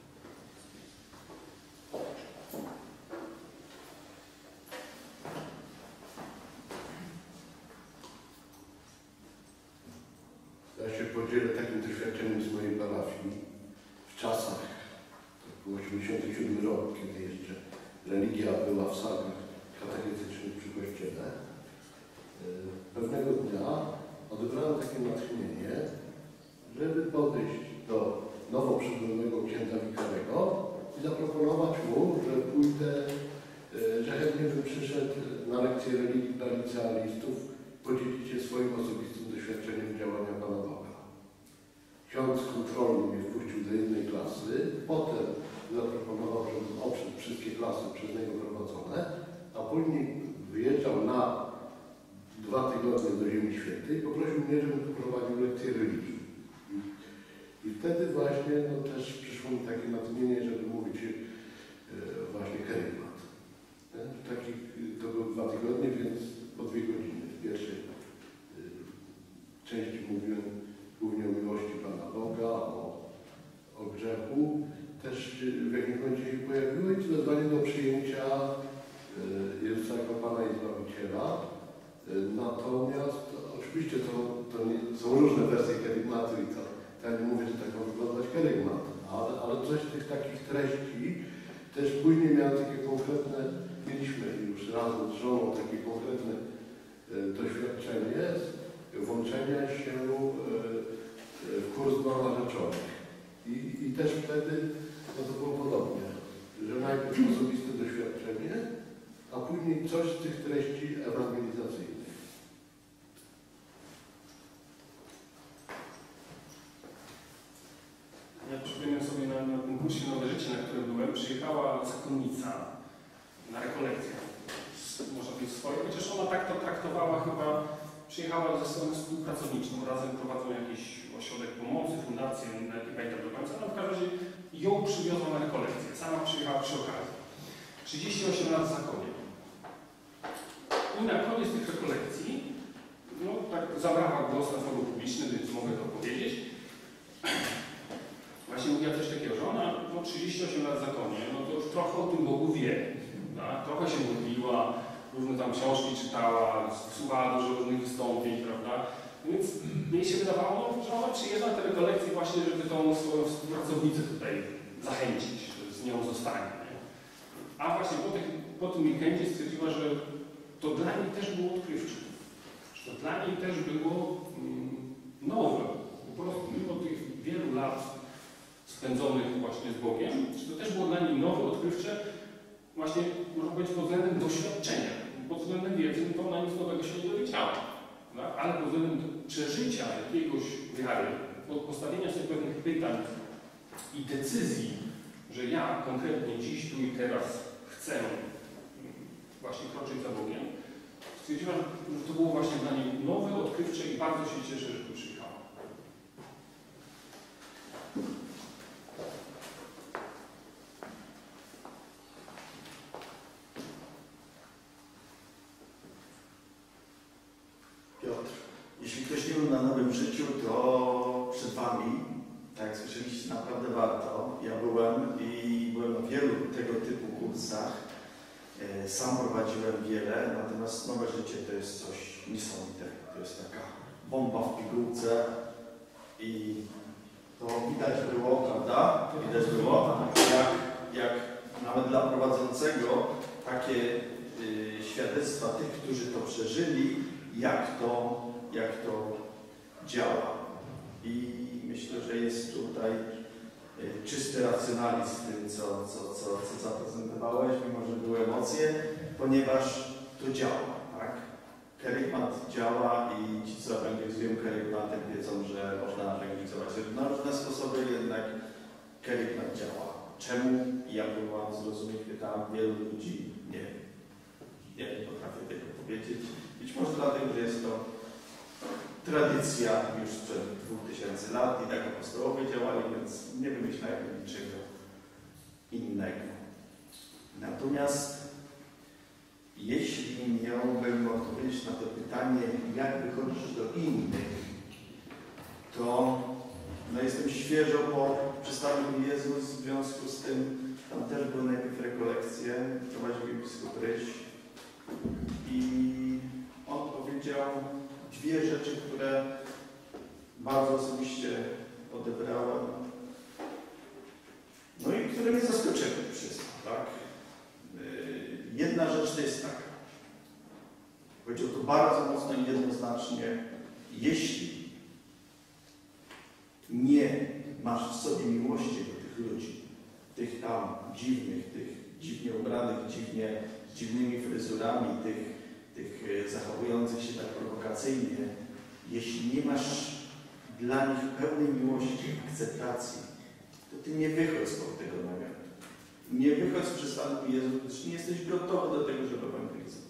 Ja się podzielę takim doświadczeniem z mojej parafii. W czasach, to był osiemdziesiąty siódmy rok, kiedy jeszcze religia była w salach katechetycznych przy kościele. Pewnego dnia odebrałem takie natchnienie, żeby podejść do nowo przybyłego księdza wikarego i zaproponować mu, że pójdę, że chętnie bym przyszedł na lekcję religii dla licealistów, podzielić się swoim osobistym doświadczeniem działania Pana Boga. Ksiądz kontrolny mnie wpuścił do jednej klasy, potem zaproponował, żeby oprzeć wszystkie klasy przez niego prowadzone, a później wyjeżdżał na dwa tygodnie do Ziemi Świętej i poprosił mnie, żebym prowadził lekcję religii. I, i wtedy właśnie no, też przyszło mi takie natchnienie, żeby mówić e, właśnie kerygmat. Taki, to były dwa tygodnie, więc po dwie godziny. W pierwszej e, części mówiłem głównie o miłości Pana Boga, o, o grzechu. Też w jakimś momencie się pojawiło i wezwanie do przyjęcia Jezusa jako Pana i Zbawiciela. Natomiast oczywiście to, to nie, są różne wersje kerygmatu i to, ja nie mówię, że tak ma wyglądać kerygmat, ale, ale coś z tych takich treści też później miałem takie konkretne, mieliśmy już razem z żoną takie konkretne e, doświadczenie włączenia się e, w kurs dla narzeczonych. I, I też wtedy no to było podobnie, że najpierw osobiste doświadczenie, a później coś z tych treści ewangelizacyjnych. Ja przypomnę sobie na, na tym kursie Nowe Życie, na którym byłem, przyjechała zakonnica na rekolekcję. Można powiedzieć swoje, chociaż ona tak to traktowała chyba, przyjechała ze strony współpracowniczą, razem prowadzą jakiś ośrodek pomocy, fundację, nie pamiętam do końca, no w każdym razie ją przywiozła na rekolekcję, sama przyjechała przy okazji. trzydzieści osiem lat w zakonie. I na koniec tych rekolekcji, no tak zabrała głos na forum publicznym, więc mogę to powiedzieć. Właśnie mówiła coś takiego, że ona no, trzydzieści osiem lat w zakonie, no to już trochę o tym Bogu wie. Tak? Trochę się modliła, różne tam książki czytała, słuchała dużo różnych wystąpień, prawda? Więc mnie się wydawało, że ona przyjeżdża na te rekolekcje właśnie, żeby tą swoją współpracownicę tutaj zachęcić, że z nią zostanie. Nie? A właśnie po, tych, po tym weekendzie stwierdziła, że to dla niej też było odkrywcze. Że to dla niej też było mm, nowe. Po prostu mimo tych wielu lat spędzonych właśnie z Bogiem, że to też było dla niej nowe, odkrywcze, właśnie można powiedzieć pod względem doświadczenia. Pod względem wiedzy, no to ona nic nowego się nie dowiedziała. Tak? Ale pod względem przeżycia jakiegoś wiary, postawienia sobie pewnych pytań i decyzji, że ja konkretnie dziś, tu i teraz chcę właśnie kroczyć za Bogiem, stwierdziłam, że to było właśnie dla niej nowe, odkrywcze i bardzo się cieszę, że tu przyjechała. Piotr, jeśli ktoś nie był na Nowym Życiu, to przed Wami, tak jak słyszeliście, naprawdę warto. Ja byłem i byłem na wielu tego typu kursach. Sam prowadziłem wiele, natomiast Nowe Życie to jest coś niesamowitego. To jest taka bomba w pigułce i to widać było, prawda? Widać było, jak, jak nawet dla prowadzącego takie y, świadectwa tych, którzy to przeżyli, jak to, jak to działa. I myślę, że jest tutaj czysty racjonalizm w tym, co, co, co, co zaprezentowałeś, mimo że były emocje, ponieważ to działa, tak? Kerygmat działa i ci, co ewangelizują kerygmatem, wiedzą, że można ewangelizować na różne sposoby, jednak kerygmat działa. Czemu? Ja próbowałem zrozumieć, pytałem wielu ludzi, nie wiem. Ja nie potrafię tego powiedzieć. Być może dlatego, że jest to tradycja już sprzed dwóch tysięcy lat i tak apostołowie działali, więc nie wymyślałem niczego innego. Natomiast jeśli miałbym odpowiedzieć na to pytanie, jak wychodzisz do innych, to no, jestem świeżo po przystaniu Jezus, w związku z tym tam też były najpierw rekolekcje, prowadził biskup Ryś i on powiedział dwie rzeczy, które bardzo osobiście odebrałem, no i które mnie zaskoczyły, przyznam, tak? Jedna rzecz to jest taka, powiedział to bardzo mocno i jednoznacznie, jeśli nie masz w sobie miłości do tych ludzi, tych tam dziwnych, tych dziwnie ubranych, dziwnie, z dziwnymi fryzurami, tych, tych zachowujących się tak prowokacyjnie, jeśli nie masz dla nich pełnej miłości, akceptacji, to ty nie wychodź spod tego namiotu. Nie wychodź z przystanku Jezus, gdyż nie jesteś gotowy do tego, żeby ewangelizować.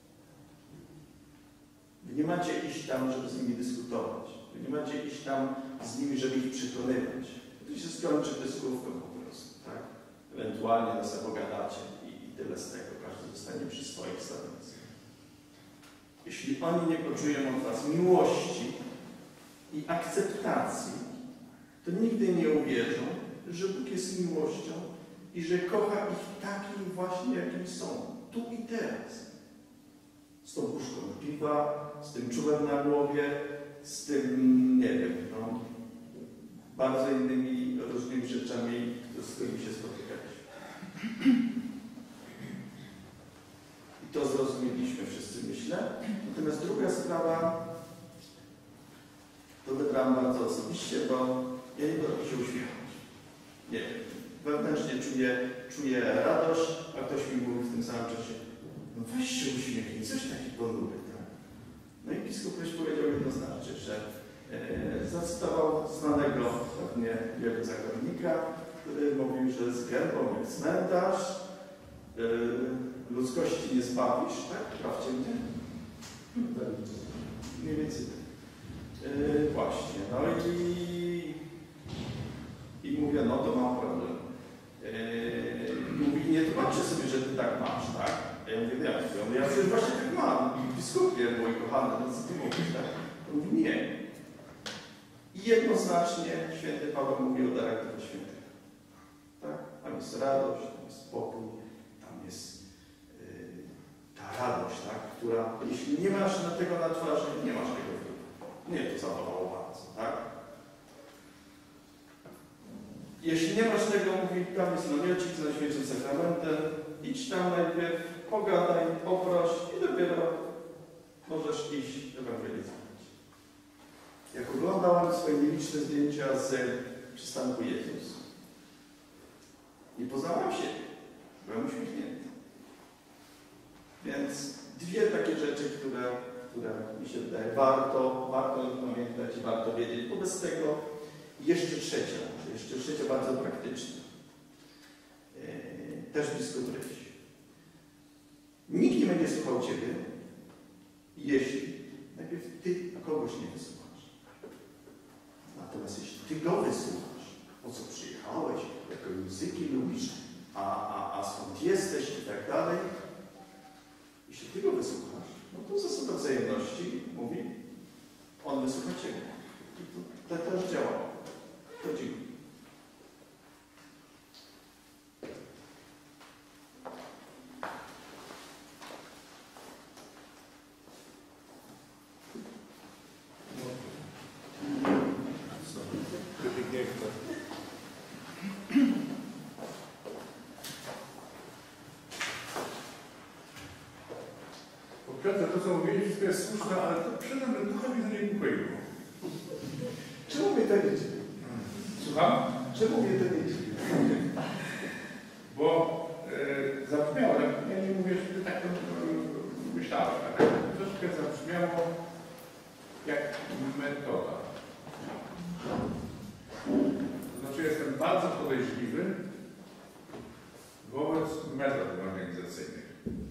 Wy nie macie iść tam, żeby z nimi dyskutować. Wy nie macie iść tam z nimi, żeby ich przekonywać. To się skończy dyskówką po prostu, tak? Ewentualnie no sobie pogadacie i, i tyle z tego. Każdy zostanie przy swoich stanowiskach. Jeśli oni nie poczują od was miłości i akceptacji, to nigdy nie uwierzą, że Bóg jest miłością i że kocha ich takim właśnie, jakim są. Tu i teraz. Z tą puszką piwa, z tym czubem na głowie, z tym, nie wiem, no, bardzo innymi różnymi rzeczami, z którymi się spotykaliśmy. I to zrozumieliśmy wszyscy, myślę. Natomiast druga sprawa, to wybrałam bardzo osobiście, bo ja nie potrafię się uśmiechać. Nie wiem, wewnętrznie czuję, czuję radość, a ktoś mi mówi w tym samym czasie, no weź się uśmiechnij, coś takiego ponury, tak? No i biskup też powiedział jednoznacznie, że e, zacytował znanego pewnie wielu zakonnika, który mówił, że z gębą jak cmentarz, e, ludzkości nie zbawisz, tak? Prawdzie mnie? Mniej więcej tak. E, właśnie, no i, i mówię, no to mam problem. E, mówi, nie tłumaczę sobie, że ty tak masz, tak? A ja mówię, jak? Ja mówię, ja przecież właśnie tak mam. Biskupie, mój kochany, no co ty mówisz, tak? On mówi, nie. I jednoznacznie święty Paweł mówi o darach Ducha Świętego. Tak? Tam jest radość, tam jest spokój, tam jest yy, ta radość, tak? Która, jeśli nie masz na tego na twarzy, nie masz tego w duchu. Nie, to zabawało bardzo, tak? Jeśli nie masz tego, mówi, tam jest namiocik z Najświętszym Sakramentem, idź tam najpierw, pogadaj, poproś i dopiero możesz iść ewangelizować. Jak oglądałem swoje nieliczne zdjęcia z przystanku Jezus, nie poznałem się, byłem uśmiechnięty. Więc dwie takie rzeczy, które, które mi się wydaje, warto, warto pamiętać i warto wiedzieć. Wobec tego jeszcze trzecia, jeszcze trzecia bardzo praktyczna. Yy, też biskup Ryś. Nikt nie będzie słuchał Ciebie, jeśli najpierw Ty kogoś nie wysłuchasz. Natomiast jeśli Ty go wysłuchasz, po co przyjechałeś, jakie muzyki lubisz, a, a, a skąd jesteś i tak dalej, jeśli Ty go wysłuchasz, no to zasada wzajemności mówi, on wysłucha Ciebie. I to, to też działa. To dziękuję. Piotr, to co mówiłeś, wszystko jest słuszne, ale to przyznam, że trochę mnie to niepokoiło. Czemu mnie to nie dziwi? Słucham? Czemu mnie to nie dziwi? Bo e, zabrzmiało, tak, ja nie mówię, że ty tak to e, myślałem, tak troszkę zabrzmiało jak metoda. To znaczy jestem bardzo podejrzliwy wobec metod organizacyjnych.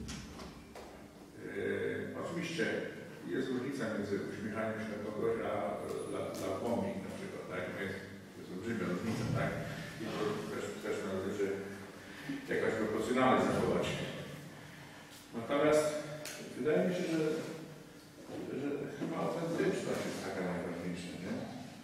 Yy, oczywiście jest różnica między uśmiechaniem się na kogoś, a dla, dla bombing na przykład, tak? No jest, jest olbrzymia różnica, tak? I to też, też należy jakoś proporcjonalnie zachować. Natomiast wydaje mi się, że, że chyba autentyczność jest taka najważniejsza, nie?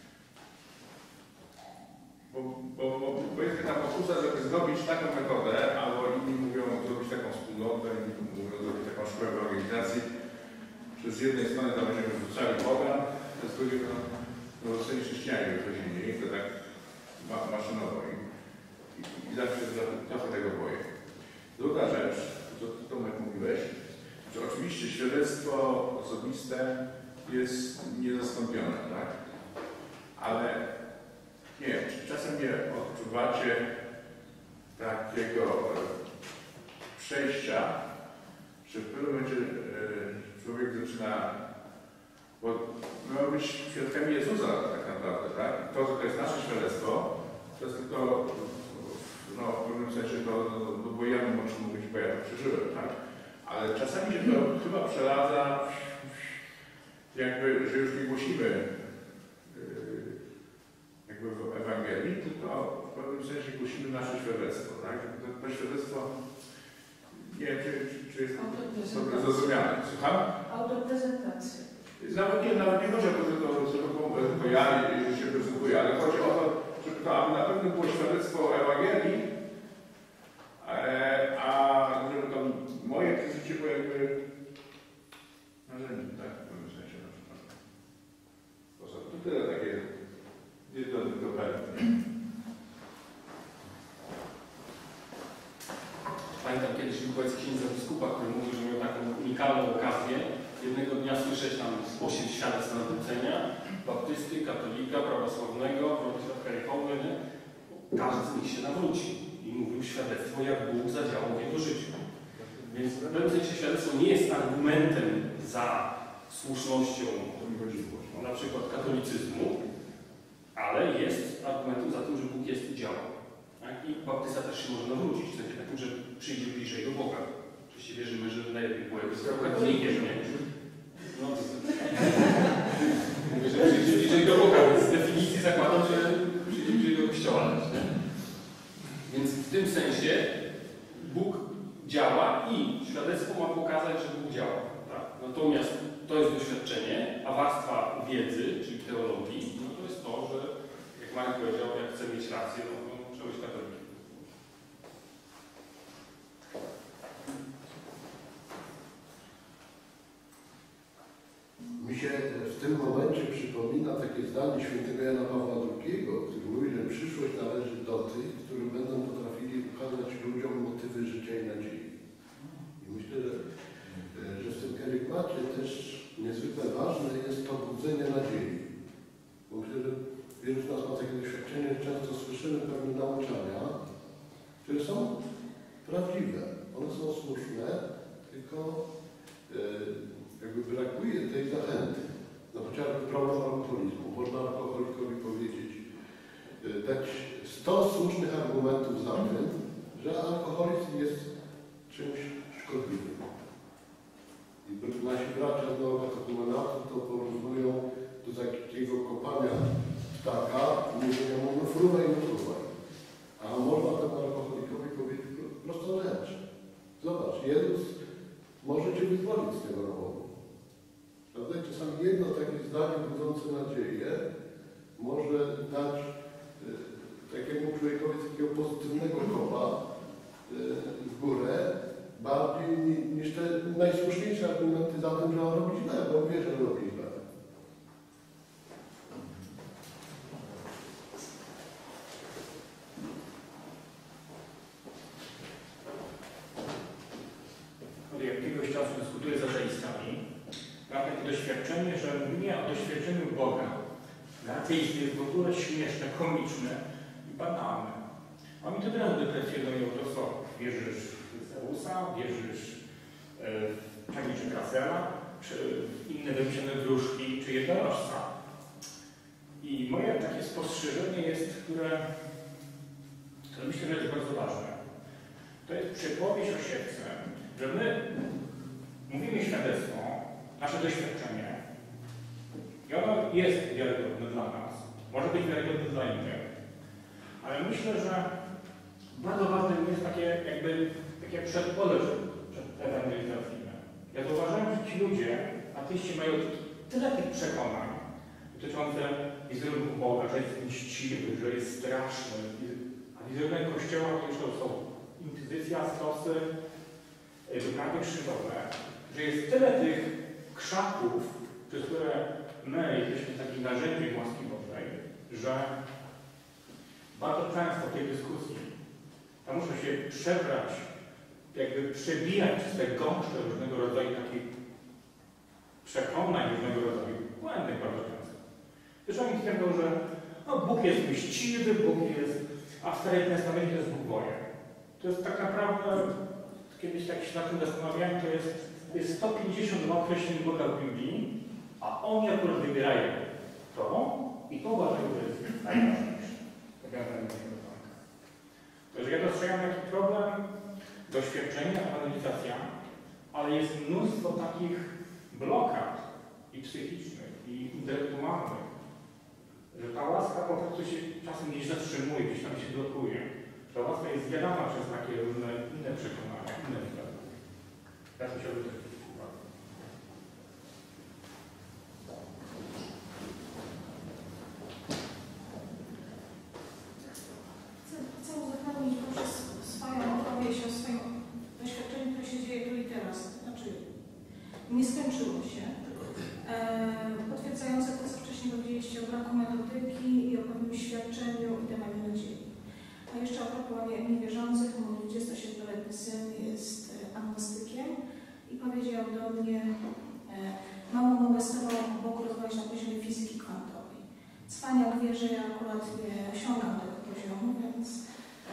Bo, bo, bo, bo jest taka pokusa, żeby zrobić taką metodę, albo inni mówią zrobić taką wspólnotę, inni mówią zrobić taką szkołę w organizacji, że z jednej strony tam będziemy wrzucali Boga, a z drugiej strony no, zostali chrześcijanie wychodzili, to tak ma, maszynowo i, i, i zawsze trochę, trochę tego boję. Druga rzecz, to co Tomek mówiłeś, że oczywiście świadectwo osobiste jest niezastąpione, tak? Ale nie wiem, czy czasem nie odczuwacie takiego przejścia, że w pewnym momencie człowiek zaczyna, bo my mamy być świadkami Jezusa tak naprawdę, tak? To, że to jest nasze świadectwo, to jest tylko w no, w pewnym sensie to, no, no bo ja bym o czym mówić, bo ja to przeżyłem, tak? Ale czasami się to chyba przeradza jakby, że już nie głosimy yy, jakby w Ewangelii, tylko w pewnym sensie głosimy nasze świadectwo, tak? To, to świadectwo, nie wiem, czy, czy, czy jest dobrze zrozumiane. Słucham? Autoprezentacja. Nawet nie, nawet nie chodzi o to, tylko, żeby tylko ja się prezentuję, ale chodzi o to, żeby to aby na pewno było świadectwo Ewangelii, e, a żeby to moje życie było jakby narzędziem, tak? W pewnym sensie na przykład. To tyle takie, nie do, do Pamiętam kiedyś wypowiedź księdza biskupa, który mówił, że miał taką unikalną okazję jednego dnia słyszeć tam osiem świadectw nawrócenia, baptysty, katolika, prawosławnego, prawosławka Jehowy, nie? Każdy z nich się nawrócił i mówił świadectwo, jak Bóg zadziałał w jego życiu. Więc w pewnym sensie świadectwo nie jest argumentem za słusznością na przykład katolicyzmu, ale jest argumentem za tym, że Bóg jest i działa. Tak? I baptysta też się może nawrócić, w sensie takim, że przyjdzie bliżej do Boga. Oczywiście wierzymy, że najlepiej było jakby z katolikiem, nie? No, mówię, że przyjdzie bliżej do Boga, więc z definicji zakładam, że przyjdzie bliżej do Kościoła. Nie? Więc w tym sensie Bóg działa i świadectwo ma pokazać, że Bóg działa. Tak? Natomiast to jest doświadczenie, a warstwa wiedzy, czyli teologii, no to jest to, że jak Marek powiedział, jak chce mieć rację, no to trzeba być katolikiem. Mi się w tym momencie przypomina takie zdanie świętego Jana Pawła drugiego, który mówi, że przyszłość należy do tych, którzy będą potrafili ukazać ludziom motywy życia i nadziei. I myślę, że, że w tym kerygmacie też niezwykle ważne jest to budzenie nadziei. Bo myślę, że wielu z nas ma takie doświadczenie, że często słyszymy pewne nauczania, które są prawdziwe. One są słuszne, tylko yy, jakby brakuje tej zachęty. No chociażby problem alkoholizmu. Można alkoholikowi powiedzieć, yy, dać sto słusznych argumentów za tym, że alkoholizm jest czymś szkodliwym. I nasi bracia z nowego katechumenatu to porównują do takiego kopania ptaka i mówienia mu, no fruwaj, no fruwaj. A można temu alkoholikowi powiedzieć prosto rzecz. Zobacz, Jezus może cię wyzwolić z tego roworu. Prawda? I czasami jedno takie zdanie budzące nadzieję może dać e, takiemu człowiekowi takiego pozytywnego kopa e, w górę bardziej niż te najsłuszniejsze argumenty za tym, że on robi źle, bo on wie, że robi źle. Od jakiegoś czasu dyskutuję z ateistami. Mam takie doświadczenie, że mówienie o doświadczeniu Boga dla ateisty jest w ogóle śmieszne, komiczne i banalne. A mi to teraz deprecjonują to co? Wierzysz w Zeusa, wierzysz w Czarniczy Krasela, czy w inne wymyślone wróżki, czy jednorożca. I moje takie spostrzeżenie jest, które, które myślę, że jest bardzo ważne. To jest przypowieść o siewce, że my mówimy świadectwo, nasze doświadczenie i ono jest wiarygodne dla nas. Może być wiarygodne dla innych. Ale myślę, że bardzo ważne jest takie jakby takie przedpole ewangelizacyjne. Ja zauważyłem, że ci ludzie, ateiści mają tyle tych przekonań dotyczące wizerunku Boga, że jest mściwy, że jest straszny, a wizerunek Kościoła to już są inkwizycja, stosy, wyprawy krzyżowe, że jest tyle tych krzaków, przez które my jesteśmy takim narzędziem łaski Bożej, że bardzo często w tej dyskusji tam muszę się przebrać, jakby przebijać przez te gąszcze różnego rodzaju takich przekonań różnego rodzaju, błędnych bardzo często. Zresztą oni twierdzą, że no, Bóg jest mściwy, Bóg jest, a w Starym Testamencie to jest Bóg wojen. To jest tak naprawdę, kiedyś tak się nad tym zastanawiałem, to jest, jest sto pięćdziesiąt dwa określeń Boga w Biblii, a oni akurat wybierają to i to uważają, że jest najważniejsze. To Że ja dostrzegam taki problem, doświadczenia, ewangelizacja, ale jest mnóstwo takich blokad i psychicznych, i intelektualnych, że ta łaska po prostu się czasem gdzieś zatrzymuje, gdzieś tam się blokuje. Ta łaska jest zjadana przez takie różne inne przekonania, inne sprawy. Ja chciałbym też zwrócić uwagę. Chcę, chcę uzupełnić poprzez swoją opowieść o swoim doświadczeniu, które się dzieje tu i teraz. Znaczy, nie skończyło się. E, potwierdzające to, co wcześniej powiedzieliście o braku metodyki i o pewnym świadczeniu i dawaniu nadziei. A jeszcze a propos nie- niewierzących, mój dwudziestosiedmioletni syn jest e, agnostykiem i powiedział do mnie: e, mamo, mogę z Tobą o Bogu rozmawiać na poziomie fizyki kwantowej. Cwaniak wie, że ja akurat nie osiągam tego poziomu, więc e,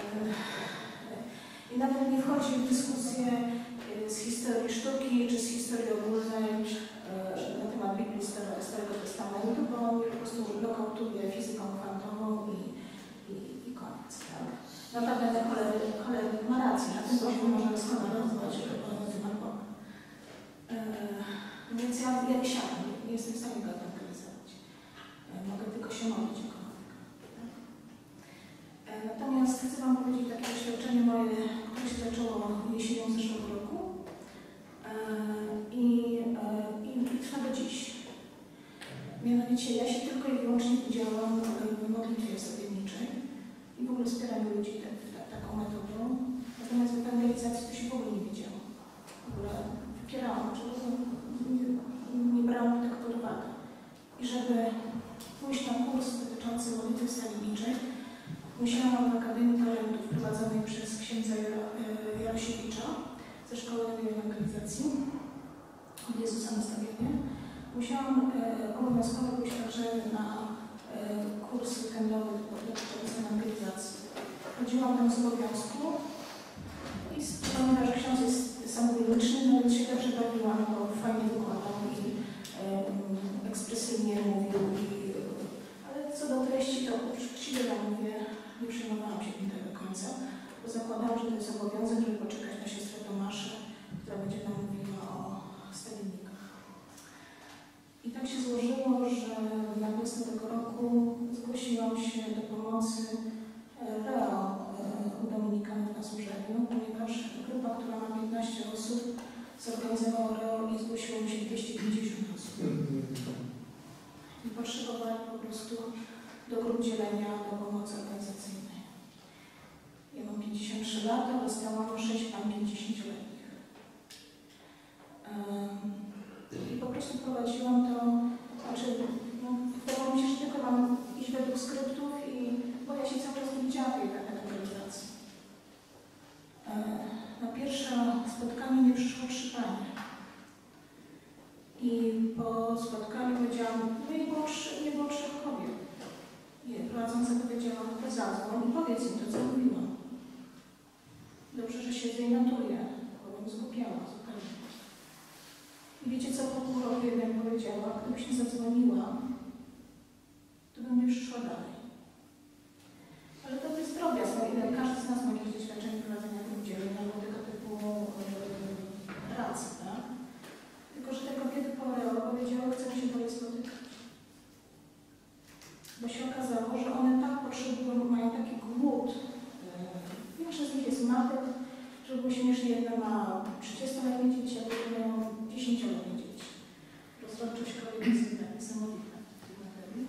i nawet nie wchodzi w dyskusję e, z historii sztuki czy z historii ogólnej e, na temat Biblii Stare- Starego Testamentu, bo on mnie po prostu nokautuje fizyką kwantową i, i, i koniec. Tak? Naprawdę cholerny, cholerny ma rację, na tym poziomie można doskonale rozmawiać o temat Boga. E, więc ja, ja nie siadam, nie, nie jestem w stanie go ewangelizować. E, mogę tylko się modlić jako matka. Tak? E, natomiast chcę Wam powiedzieć takie doświadczenie moje, które się zaczęło jesienią zeszłego roku e, i, e, i, i trwa do dziś. Mianowicie ja się tylko i wyłącznie udziałam w modlitwie wstawienniczej i w ogóle wspieraniu ludzi tak, tak, taką metodą. Natomiast w ewangelizacji to się w ogóle nie wiedziałam. W ogóle wypierałam, czy nie, nie brałam tego pod uwagę. I żeby pójść na kurs dotyczący modlitwy wstawienniczej, musiałam w Akademii Talentów prowadzonej przez księdza Jaro- e, Jarosiewicza ze Szkoły Nowej Ewangelizacji od Jezusa Nastawienie. Musiałam e, obowiązkowo pójść także na e, kurs weekendowy dotyczący ewangelizacji. Chodziłam tam z obowiązku i ponieważ ksiądz jest samobójczny, no więc się dobrze bawiłam, bo fajnie wykładał i e, ekspresyjnie mówił. I, ale co do treści, to uczciwie Wam mówię, nie przejmowałam się tym do końca, bo zakładałam, że to jest obowiązek, żeby poczekać na siostrę Tomaszę, która będzie nam mówiła o stawiennikach. I tak się złożyło, że na wiosnę tego roku zgłosiłam się do pomocy Reo u Dominikanów na służeniu, ponieważ grupa, która ma piętnaście osób, zorganizowała Reo i zgłosiło mi się dwieście pięćdziesiąt osób. I potrzebowali po prostu do grup dzielenia do pomocy organizacyjnej. Ja mam pięćdziesiąt trzy lata, dostałam sześć pań pięćdziesięcioletnich. I po prostu prowadziłam to, znaczy, no, wydawało mi się, że tylko mam iść według skryptów, i, bo ja się cały czas nie widziałam tej ewangelizacji. Na pierwsze spotkanie nie przyszło trzy panie. I po spotkaniu powiedziałam, no nie było, trzy, nie było trzech kobiet. I prowadząca powiedziała, to zadzwoń i powiedz im to, co mówiłam. Dobrze, że siedzę i notuję, bo bym zgubiała zupełnie. I wiecie co, po pół roku jeden powiedziała, gdybyś nie zadzwoniła, to bym nie przyszła dalej. Ale to jest drobiazg, no ile każdy z nas ma jakieś doświadczenie prowadzenia dzielenia albo tego typu yy, pracy, tak? Tylko że te kobiety po Oreo powiedziały, chcemy się dalej spotykać. Bo się okazało, że one tak potrzebują, mają taki głód. Yy, większość z nich jest matek, żeby było śmiesznie, jedna ma trzydziestoletnie dzieci, a druga mają dziesięcioletnie dzieci. Rozrodczość kobiet jest niesamowita w tej materii.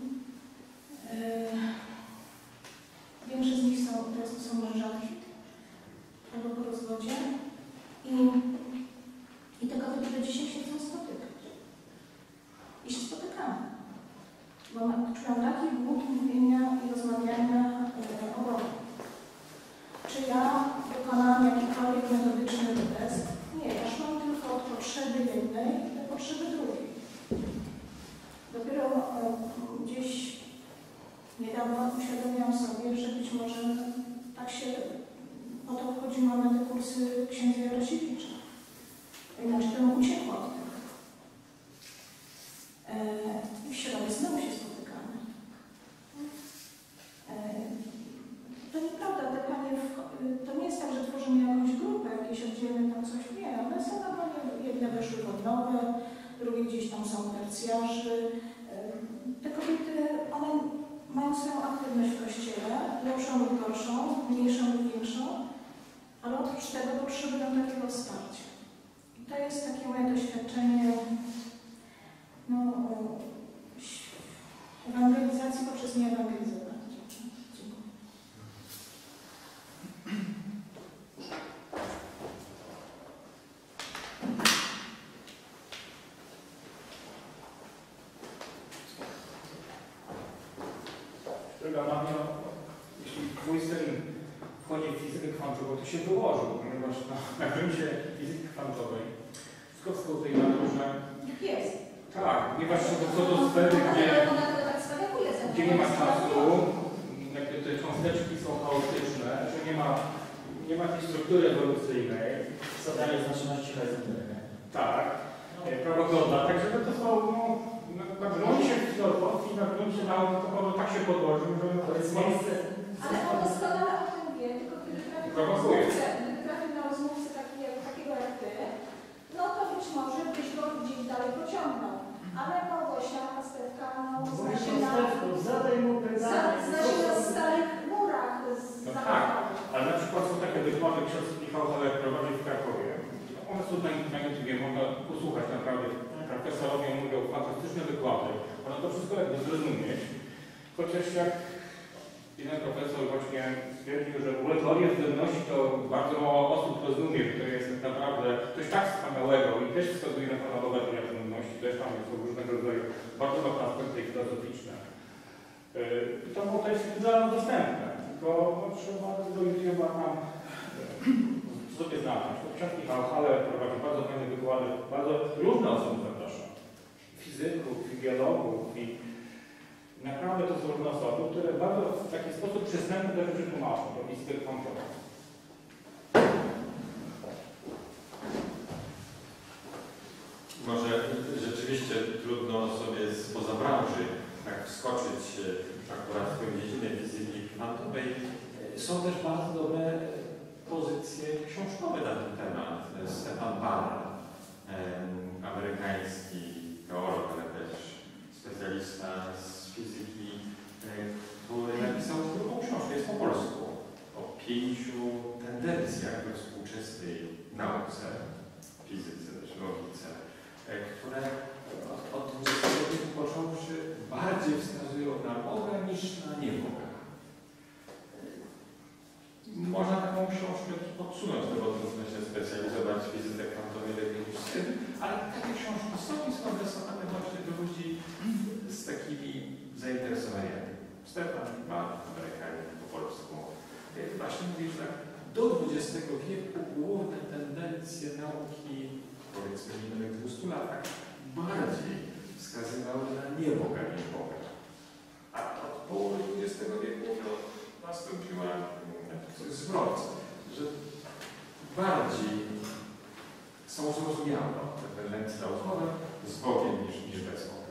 Yy, większość z nich są, teraz to są mężatki albo po rozwodzie i, i te kobiety do dzisiaj się chcą spotykać. I się spotykamy. Bo czują taki głód mówienia i rozmawiania yy, o Bogu. Czy ja wykonałam jakikolwiek metodyczny test? Nie, ja szłam tylko od potrzeby jednej do potrzeby drugiej. Dopiero e, gdzieś niedawno uświadomiłam sobie, że być może tak się o to wchodziłam na te kursy księdza Jarosiewicza. Inaczej to bym uciekła od tego. E, I w środę znowu się spotykamy. E, To nieprawda, te panie wyszły wojnowe, drugie gdzieś tam są tercjarzy. Te kobiety, one mają swoją aktywność w Kościele, lepszą lub gorszą, mniejszą lub większą, ale oprócz tego potrzebują takiego wsparcia. I to jest takie moje doświadczenie no, ewangelizacji poprzez nieewangelizowanie. Dziękuję. Mam, no, jeśli mój syn wchodzi w fizykę kwantową, to się wyłożył, ponieważ no, na gruncie fizyki kwantowej wszystko wskazuje na to, że Jak jest. tak, ponieważ co do sfery, gdzie, gdzie nie ma czasu, jakby te cząsteczki są chaotyczne, że nie ma, nie ma tej struktury ewolucyjnej. Zadaje znaczności Heisenberga. Tak, prawogodna, także to są no, na gruncie filozofii, na gruncie nauki to po tak się podłożył, że to jest miejsce. Ale on doskonale o tym wie, tylko kiedy trafi na rozmówcę, gdyby trafił na rozmówcę taki, jak, takiego jak ty, no to być może byś go gdzieś dalej pociągnął. Ale Małgosia, pastewka, no zna się na, Zadaj mu pytanie. zna się na starych murach z No tak, zachowanych. ale na przykład są takie wykłady ksiądz Michał Halek prowadzi w Krakowie. One są na internecie, można posłuchać naprawdę. Profesorowie mówią fantastyczne wykłady. Można to wszystko jakby zrozumieć. Chociaż jak jeden profesor właśnie stwierdził, że w ogóle teorię względności to bardzo mało osób rozumie, że to jest tak naprawdę coś tak wspaniałego i też wskazuje na Pana Boga teoria względności, też tam są różnego rodzaju bardzo ważne aspekty filozoficzne. I to, to jest dla nas dostępne, tylko no, trzeba do YouTube'a nam sobie znaleźć. Ksiądz Michał Haller prowadzi bardzo fajne wykłady, bardzo różne osoby zapraszam. Fizyków, biologów i naprawdę to są różne osoby, które bardzo w taki sposób przystępny do rzeczy tłumaczą, do listy kwantowej. Może rzeczywiście trudno sobie spoza branży tak wskoczyć akurat w tę dziedzinę fizyki kwantowej. Są też bardzo dobre pozycje książkowe na ten temat. Stefan Baller, amerykański teolog, ale też specjalista z fizyki, który napisał drugą książkę, jest po polsku, o pięciu tendencjach we współczesnej nauce, fizyce, też logice, które od, od dwudziestego wieku począwszy bardziej wskazują na Boga niż na nieboga. Można taką książkę podsunąć, no bo trudno się specjalizować w fizyce kwantowej lepiej niż syn, ale takie książki są i są adresowane właśnie do ludzi z takimi zainteresowaniami. Stefan Ball, Amerykanin po polsku, właśnie mówi, że do dwudziestego wieku główne tendencje nauki, powiedzmy w minionych dwustu latach, bardziej wskazywały na nieboga niż Boga. A od połowy dwudziestego wieku to nastąpiła zwrot, że bardziej są zrozumiałe te tendencje naukowe z Bogiem niż, niż bez Boga.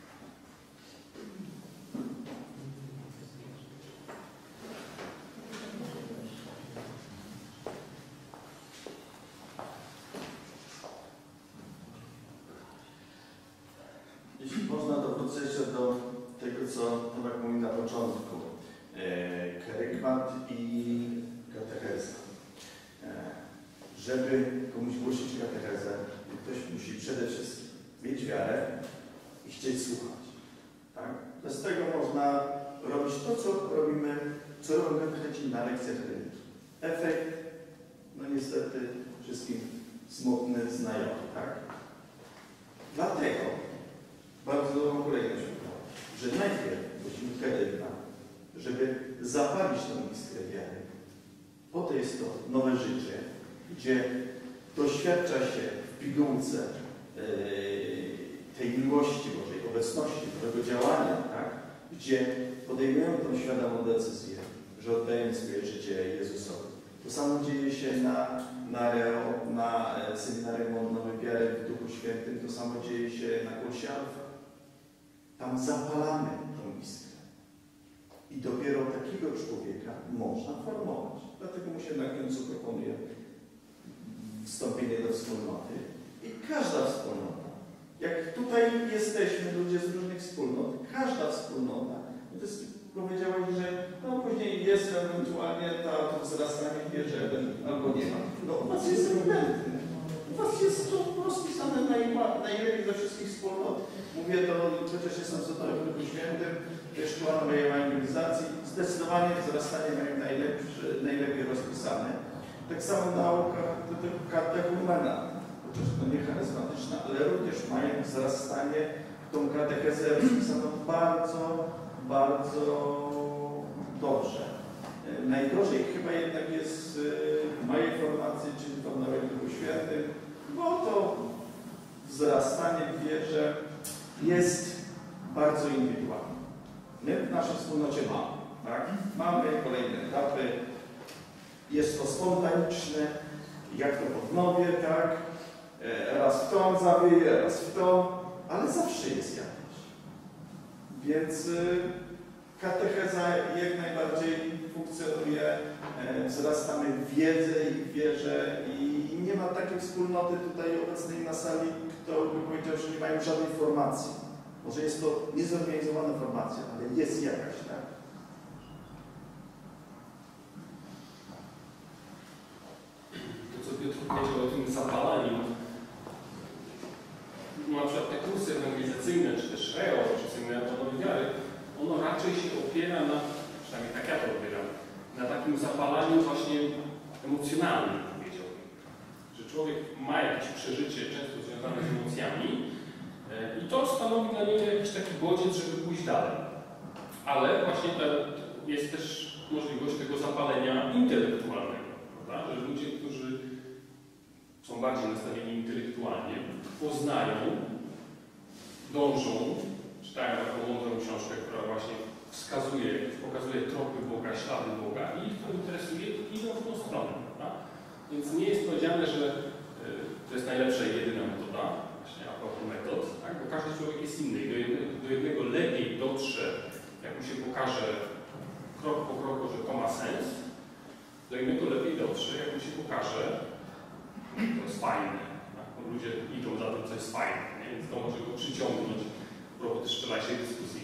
Jeśli można, to wrócę jeszcze do tego, co Tomek mówił na początku. E, Kerygmat i katecheza. E, żeby komuś głosić katechezę, ktoś musi przede wszystkim mieć wiarę i chcieć słuchać. Tak? Bez tego można robić to, co robimy, co robią katecheci na lekcjach religii. Efekt, no niestety, wszystkim smutny, znajomy. Tak? Dlatego bardzo dobrą kolejność, że najpierw musimy kerygmat, żeby zapalić tę iskrę wiary. Po to jest to nowe życie, gdzie doświadcza się w pigułce yy, tej miłości Bożej, obecności, Bożego działania, tak? Gdzie podejmujemy tą świadomą decyzję, że oddajemy swoje życie Jezusowi. To samo dzieje się na, na, Reo, na seminarium Odnowy Wiary w Duchu Świętym, to samo dzieje się na kursie Alfa. Tam zapalamy tą iskrę. I dopiero takiego człowieka można formować. Dlatego mu się na końcu proponuje wstąpienie do wspólnoty i każda wspólnota, jak tutaj jesteśmy, ludzie z różnych wspólnot, każda wspólnota, to jest, powiedziałeś, że no później jest ewentualnie ta, to wzrastanie wierzy albo nie ma. No u was jest ewidentne. U was jest to rozpisane najlepiej ze wszystkich wspólnot. Mówię to, chociaż jestem sotorem w Duchu Świętym, też szkoła ewangelizacji, zdecydowanie wzrastanie mają najlepsze, najlepiej rozpisane. Tak samo nauka katechumena, chociaż to nie charyzmatyczna, ale również mają wzrastanie w tą katechezę rozpisaną bardzo, bardzo dobrze. Najgorzej chyba jednak jest w mojej formacji, czyli w Nowym Duchu Świętym, bo to wzrastanie w wierze jest bardzo indywidualne. My w naszej wspólnocie mamy, tak? Mamy kolejne etapy, jest to spontaniczne, jak to w odnowie, tak? Raz w to zawieje, raz w to, ale zawsze jest jakieś. Więc katecheza jak najbardziej funkcjonuje, wzrastamy w wiedzę i w wierze i nie ma takiej wspólnoty tutaj obecnej na sali, kto by powiedział, że nie mają żadnej formacji. Może jest to niezorganizowana formacja, ale jest jakaś, tak? To, co Piotr powiedział o tym zapalaniu, na przykład te kursy ewangelizacyjne, czy też reo, czy seminarium nowej wiary, ono raczej się opiera na, przynajmniej tak ja to odbieram, na takim zapalaniu właśnie emocjonalnym, powiedziałbym. Że człowiek ma jakieś przeżycie, często związane z emocjami, i to stanowi dla niego jakiś taki bodziec, żeby pójść dalej. Ale właśnie te, jest też możliwość tego zapalenia intelektualnego, prawda? Że ludzie, którzy są bardziej nastawieni intelektualnie, poznają, dążą, czytają taką mądrą książkę, która właśnie wskazuje, pokazuje tropy Boga, ślady Boga i ich to interesuje i idą w tą stronę, prawda? Więc nie jest powiedziane, że y, to jest najlepsza i jedyna metoda, właśnie a propos metod, tak? Bo każdy człowiek jest inny i do jednego, do jednego lepiej dotrze, jak mu się pokaże krok po kroku, że to ma sens, do innego lepiej dotrze, jak mu się pokaże, to jest fajne. Tak? Bo ludzie idą za tym, co jest fajne, nie? Więc to może go przyciągnąć. A propos też wczorajszej dyskusji,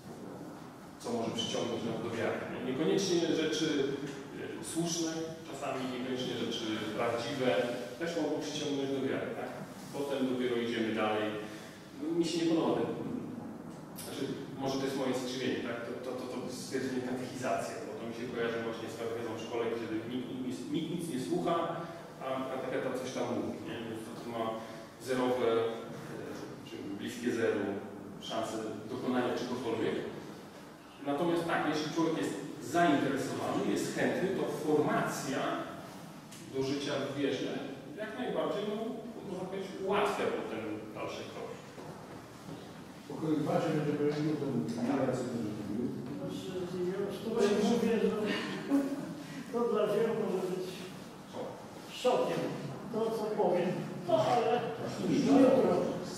co może przyciągnąć nas do wiary. Nie? Niekoniecznie rzeczy e, słuszne, czasami niekoniecznie rzeczy prawdziwe, też mogą przyciągnąć do wiary. Tak? Potem dopiero idziemy dalej. No, mi się nie podoba ten, znaczy, może to jest moje skrzywienie, tak? To, to, to, to stwierdzenie katechizacja, bo to mi się kojarzy właśnie z katechezą w szkole, kiedy nikt, nikt, nikt nic nie słucha, a katecheta coś tam mówi. Nie? Więc to, to ma zerowe, czy bliskie zeru szanse dokonania czegokolwiek. Natomiast tak, jeśli człowiek jest zainteresowany, jest chętny, to formacja do życia w wierze jak najbardziej, no, można powiedzieć, ułatwia potem dalsze kroki. Pokonywacie będzie powiedział, to narracja też mówił. To właśnie mówię, że to dla wielu może być szokiem. To, co powiem. No ale no jutro.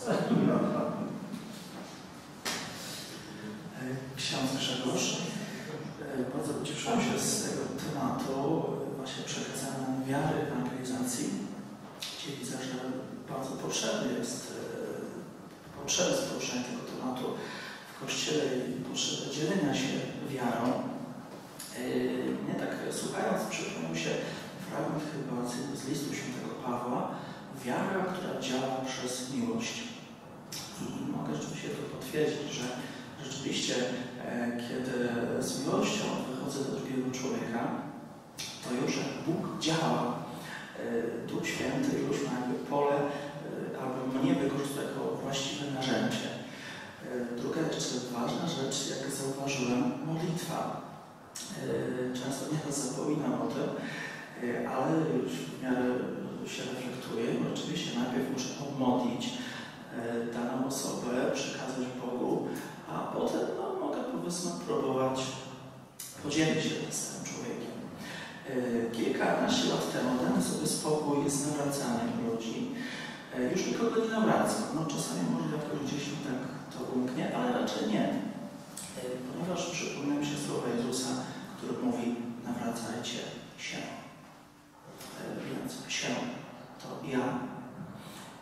Ksiądz Grzegorz, bardzo ucieszyłem się z tego tematu właśnie przekazania wiary, ewangelizacji, gdzie widzę, że bardzo potrzebny jest potrzeba poruszenia tego tematu w Kościele i potrzeba dzielenia się wiarą. Mnie tak słuchając przypomniał się fragment chyba z listu świętego Pawła, wiara, która działa przez miłość. I mogę rzeczywiście to potwierdzić, że rzeczywiście, kiedy z miłością wychodzę do drugiego człowieka, to już jak Bóg działa, Duch Święty już ma jakby pole, albo mnie wykorzystuje jako właściwe narzędzie. Druga jeszcze ważna rzecz, jak zauważyłem, modlitwa. Często nieraz zapominam o tym, ale już w miarę się reflektuję. Oczywiście najpierw muszę pomodlić daną osobę, przekazać Bogu, a potem no, mogę powiedzmy próbować podzielić się z tym człowiekiem. Kilkanaście lat temu dałem sobie spokój z nawracaniem ludzi. Już nikogo nie nawracam. No, czasami może jakoś gdzieś tak to umknie, ale raczej nie. Ponieważ przypomniałem się słowa Jezusa, który mówi: nawracajcie się. Więc się to ja.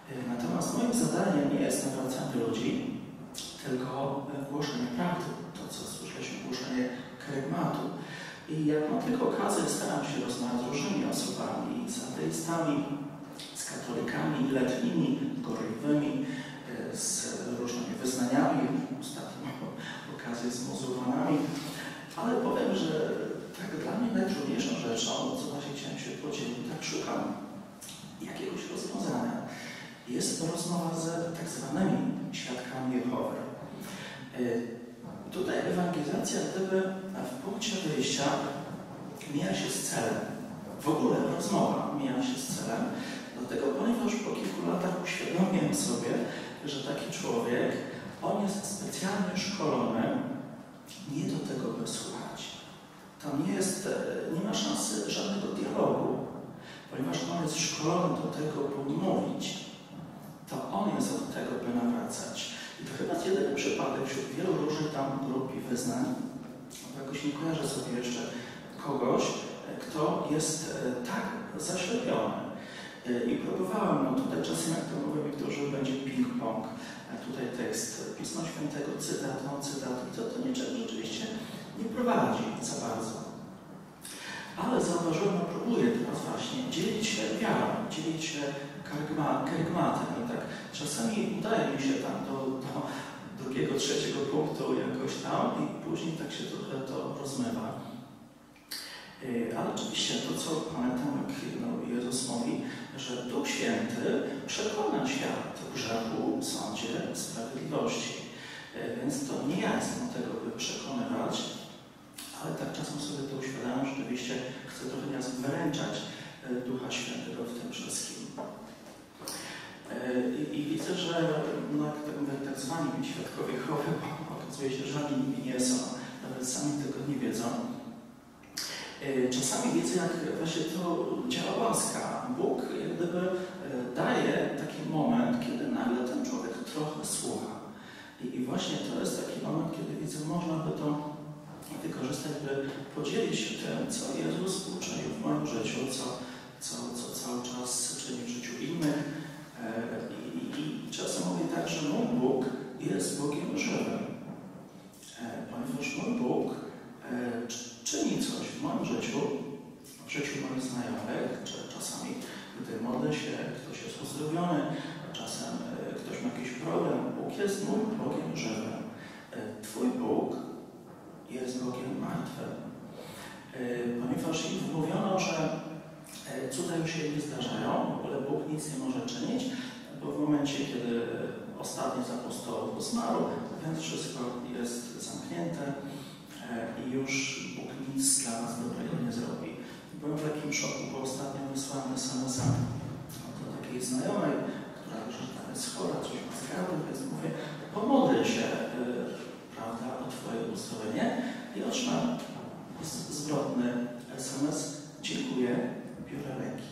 Natomiast moim zadaniem nie jest nawracanie ludzi, tylko głoszenie prawdy, to co słyszeliśmy, głoszenie kerygmatu. I jak mam tylko okazję, staram się rozmawiać z różnymi osobami, z ateistami, z katolikami, letnimi, gorliwymi, z różnymi wyznaniami, ostatnio mam okazję z muzułmanami, ale powiem, że tak dla mnie najtrudniejszą rzeczą, co właśnie chciałem się podzielić, tak szukam jakiegoś rozwiązania, jest rozmowa z tak zwanymi świadkami Jehowy. Tutaj ewangelizacja gdyby w punkcie wyjścia mija się z celem. W ogóle rozmowa mija się z celem, dlatego ponieważ po kilku latach uświadomiłem sobie, że taki człowiek, on jest specjalnie szkolony nie do tego, by słuchać. Tam nie jest, nie ma szansy żadnego dialogu, ponieważ on jest szkolony do tego, by mówić. To on jest od tego, by nawracać. I to chyba jest jedyny przypadek wśród wielu różnych tam grup i wyznań. Jakoś nie kojarzę sobie jeszcze kogoś, kto jest tak zaślepiony. I próbowałem, no tutaj czasem, jak to mówią niektórzy, będzie ping-pong. Tutaj tekst Pisma Świętego, cytat, no cytat, i to do niczego rzeczywiście nie prowadzi za bardzo. Ale zauważyłem, no próbuję teraz właśnie dzielić się wiarą, dzielić się kerygmatem. I tak czasami udaje mi się tam do, do drugiego, trzeciego punktu jakoś tam i później tak się trochę to rozmywa. Ale oczywiście to, co pamiętam, jak no, Jezus mówi, że Duch Święty przekona świat do grzechu, sądzie, sprawiedliwości. Więc to nie ja jestem od tego, by przekonywać, ale tak czasem sobie to uświadamiam, że rzeczywiście chcę trochę nas wyręczać Ducha Świętego w tym wszystkim. I, i widzę, że no, jak tak, mówię, tak zwani świadkowie Jehowy, bo okazuje się, że oni nimi nie są, nawet sami tego nie wiedzą. Czasami widzę, jak właśnie to działa łaska. Bóg jak gdyby daje taki moment, kiedy nagle ten człowiek trochę słucha. I, I właśnie to jest taki moment, kiedy widzę, można by to wykorzystać, by podzielić się tym, co Jezus uczynił w moim życiu, co, co, co cały czas czyni w życiu innych. I, i, i czasem mówię tak, że mój Bóg jest Bogiem żywym. Ponieważ mój Bóg czyni coś w moim życiu, w życiu moich znajomych, czy czasami, gdy modlę się, ktoś jest uzdrowiony, czasem ktoś ma jakiś problem. Bóg jest mój Bogiem żywym. Twój Bóg jest Bogiem martwym. Ponieważ im mówiono, że cuda już się nie zdarzają, w ogóle Bóg nic nie może czynić, bo w momencie, kiedy ostatni z apostołów zmarł, więc wszystko jest zamknięte i już Bóg nic dla nas dobrego nie zrobi. Byłem w takim szoku, bo ostatnio wysłałem es em es a do takiej znajomej, która już jest chora, coś ma z gardłem, więc mówię, pomodlę się, yy, prawda, o Twoje uzdrowienie i otrzymałem zwrotny es em es, dziękuję, biorę leki.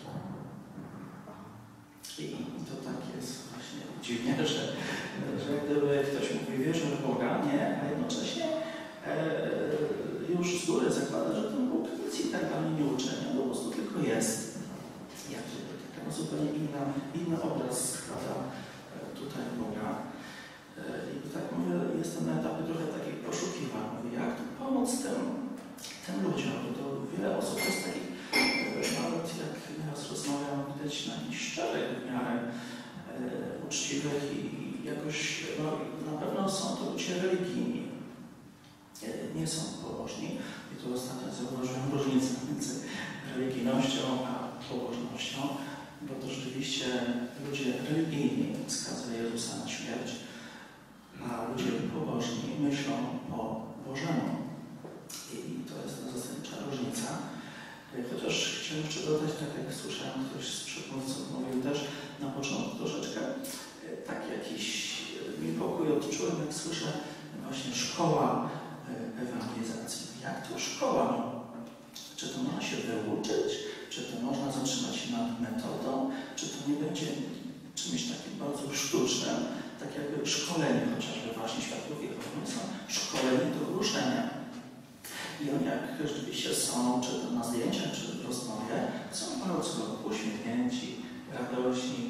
I, I to tak jest właśnie dziwnie, że, że gdyby ktoś mówi, wierzę w Boga, nie, a jednocześnie e, już z góry zakłada, że ten Bóg nic i tak dalej nie uczyni, on po prostu tylko jest. Jak gdyby taka zupełnie inna, inny obraz składa tutaj Boga. E, I tak mówię, jestem na etapie trochę takich poszukiwań. Mówię, jak tu pomóc tym, tym ludziom, bo to wiele osób jest takich, nawet jak nieraz rozmawiam, widać na jakichś szczerych w miarę e, uczciwych i jakoś, no, na pewno są to ludzie religijni, e, nie są pobożni. I tu ostatnio zauważyłem różnicę między religijnością a pobożnością, bo to rzeczywiście ludzie religijni skazują Jezusa na śmierć, a ludzie pobożni myślą po Bożemu. I to jest zasadnicza różnica. Chociaż chciałem jeszcze dodać, tak jak słyszałem, ktoś z przedmówców mówił też na początku troszeczkę, tak jakiś niepokój odczułem, jak słyszę właśnie szkoła ewangelizacji. Jak to szkoła? Czy to można się wyuczyć? Czy to można zatrzymać się nad metodą? Czy to nie będzie czymś takim bardzo sztucznym, tak jakby szkolenie, chociażby właśnie świadków Jehowy są szkoleni do głoszenia. I oni jak rzeczywiście są, czy to na zdjęciach, czy w rozmowie, są bardzo uśmiechnięci, radośni.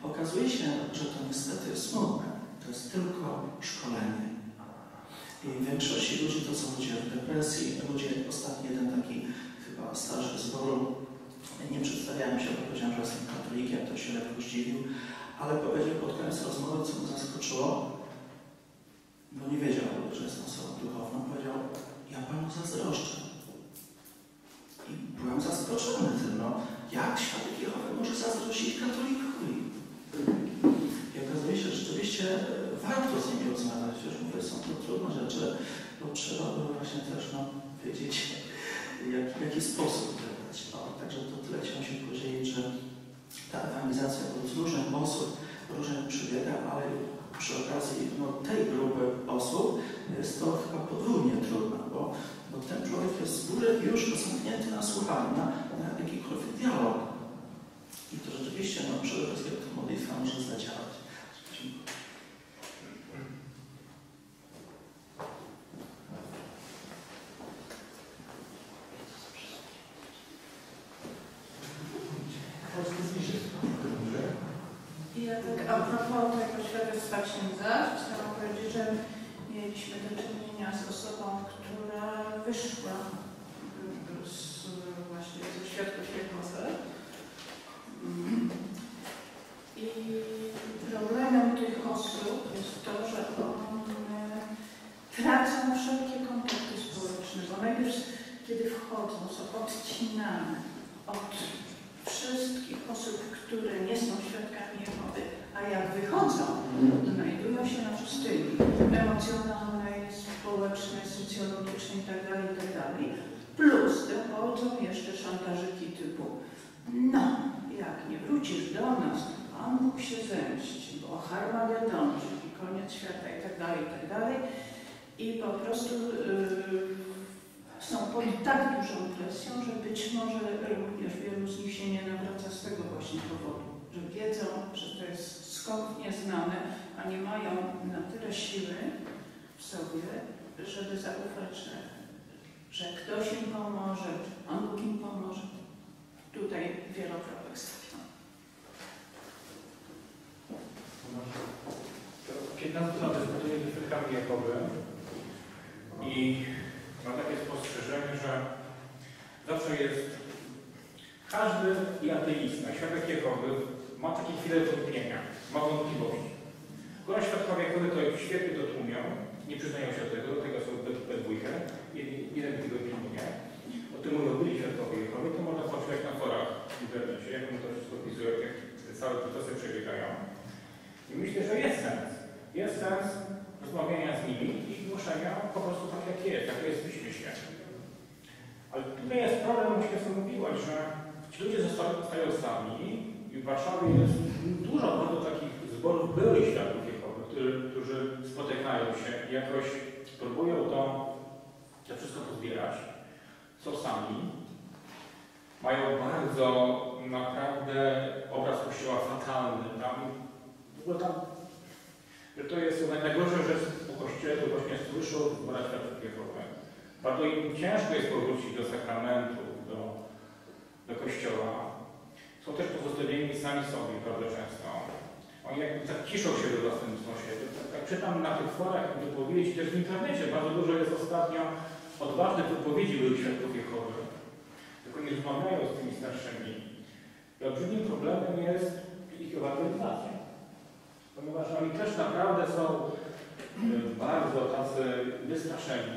Okazuje się, że to niestety jest smutne. To jest tylko szkolenie. I w większości ludzi to są ludzie w depresji. Ludzie, ostatni jeden taki chyba starszy zboru, nie przedstawiałem się, bo powiedziałem, że jestem katolikiem, to się lekko zdziwił, ale powiedział pod koniec rozmowy, co mnie zaskoczyło, bo nie wiedział, że jestem osobą duchowną, powiedział: ja Panu zazdroszczę. I byłem zaskoczony tym, no, jak świadek Jehowy może zazdrościć katolikowi? I okazuje się, że rzeczywiście warto z nimi rozmawiać, już mówię, są to trudne rzeczy, bo trzeba było właśnie też no, wiedzieć, jak, w jaki sposób wybrać. No, także to tyle chciałem się podzielić, że ta ewangelizacja z różnych osób różnie przebiega, ale przy okazji no, tej grupy osób jest to chyba podwójnie trudna, bo, bo ten człowiek jest z góry już zamknięty na słuchanie, na, na jakikolwiek dialog. I to rzeczywiście no, przede wszystkim ta modlitwa może zadziałać. Dziękuję. Ja tak a propos tego świadectwa księdza, chciałam powiedzieć, że mieliśmy do czynienia z osobą, która wyszła z, właśnie ze świadków Jehowy. I problemem tych osób jest to, że one tracą wszelkie kontakty społeczne, bo najpierw, kiedy wchodzą, są odcinane od wszystkich osób, które nie są świadkami Jehowy, a jak wychodzą, znajdują się na pustyni emocjonalnej, społecznej, socjologicznej itd., itd. Plus dochodzą jeszcze szantażyki typu: no, jak nie wrócisz do nas, to Pan Bóg się zemści, bo Harmagedon, czyli koniec świata itd., itd. I po prostu yy, są pod tak dużą presją, że być może również wielu z nich się nie nawraca z tego właśnie powodu, że wiedzą, że to jest skąd nieznane, a nie mają na tyle siły w sobie, żeby zaufać, że, że ktoś im pomoże, że Pan Bóg im pomoże. Tutaj wielokropek stawiam. piętnastu lat dyskutuję ze świadkami Jehowy i mam takie spostrzeżenie, że zawsze jest każdy i ateista, świadek Jehowy ma takie chwile wątpienia, ma wątpliwości. Skoro świadkowie Jehowy to świetnie to tłumią, nie przyznają się do tego, do tego są we dwójkę, jeden tego pilnuje. O tym mówią byli świadkowie Jehowy, to można poczytać na forach w internecie, jak on to wszystko opisuje, jak całe procesy przebiegają. I myślę, że jest sens. Jest sens rozmawiania z nimi i głoszenia po prostu tak, jak jest, jak jest w Piśmie Świętym. Ale tutaj jest problem, myślę, co mówiłaś, że ci ludzie zostają sami i w Warszawie jest dużo bardzo takich zborów byłych świadków Jehowy, którzy, którzy spotykają się i jakoś próbują to, to wszystko pozbierać. Są sami. Mają bardzo naprawdę obraz Kościoła fatalny. Tam, w ogóle tam, że to jest najgorsza rzecz po Kościele, to właśnie słyszą zborach świadków Jehowy. Bardzo im ciężko jest powrócić do sakramentów, do, do Kościoła. Są też pozostawieni sami sobie bardzo często. Oni jakby tak ciszą się we własnym sąsiedzie. Tak, tak czytam na tych forach wypowiedzi, też w internecie bardzo dużo jest ostatnio odważnych wypowiedzi byłych świadków Jehowy. Tylko nie rozmawiają z tymi starszymi. I olbrzymim problemem jest ich ewangelizacja. Ponieważ oni też naprawdę są bardzo tacy wystraszeni.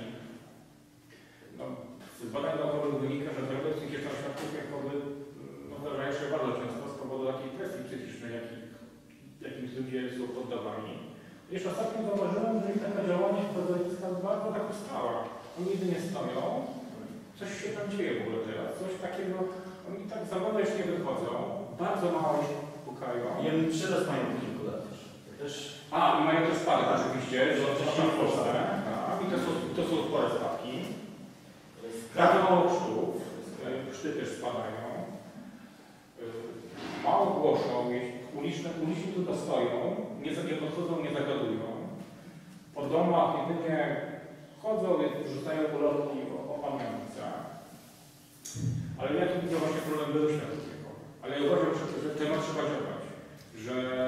No, z badań naukowych wynika, że droga z tych świadków Jehowy no, zdarzają się bardzo często z powodu takiej presji psychicznej, jakiej jakim ludzie są poddawani. Jeszcze ostatnio zauważyłem, że ich taka działalność jest bardzo tak ustała. Oni nigdy nie stoją, coś się tam dzieje w ogóle teraz, coś takiego, oni tak za wolno jeszcze nie wychodzą, bardzo mało się pukają. I oni przyrost mają po kilku lat też. A, i mają też spadek oczywiście, że wcześniej w Polsce. Tak, i to są, to są spore spadki. Bardzo mało chrztów, chrzty też spadają. Mało głoszą, uliczne, uliczni tylko stoją, nie, nie podchodzą, nie zagadują. Po domach jedynie chodzą, rzucają ulotki o, o pamiątce. Ale ja tu widzę właśnie problem byłych świadków. Ale ja uważam, że, że temat trzeba działać. Że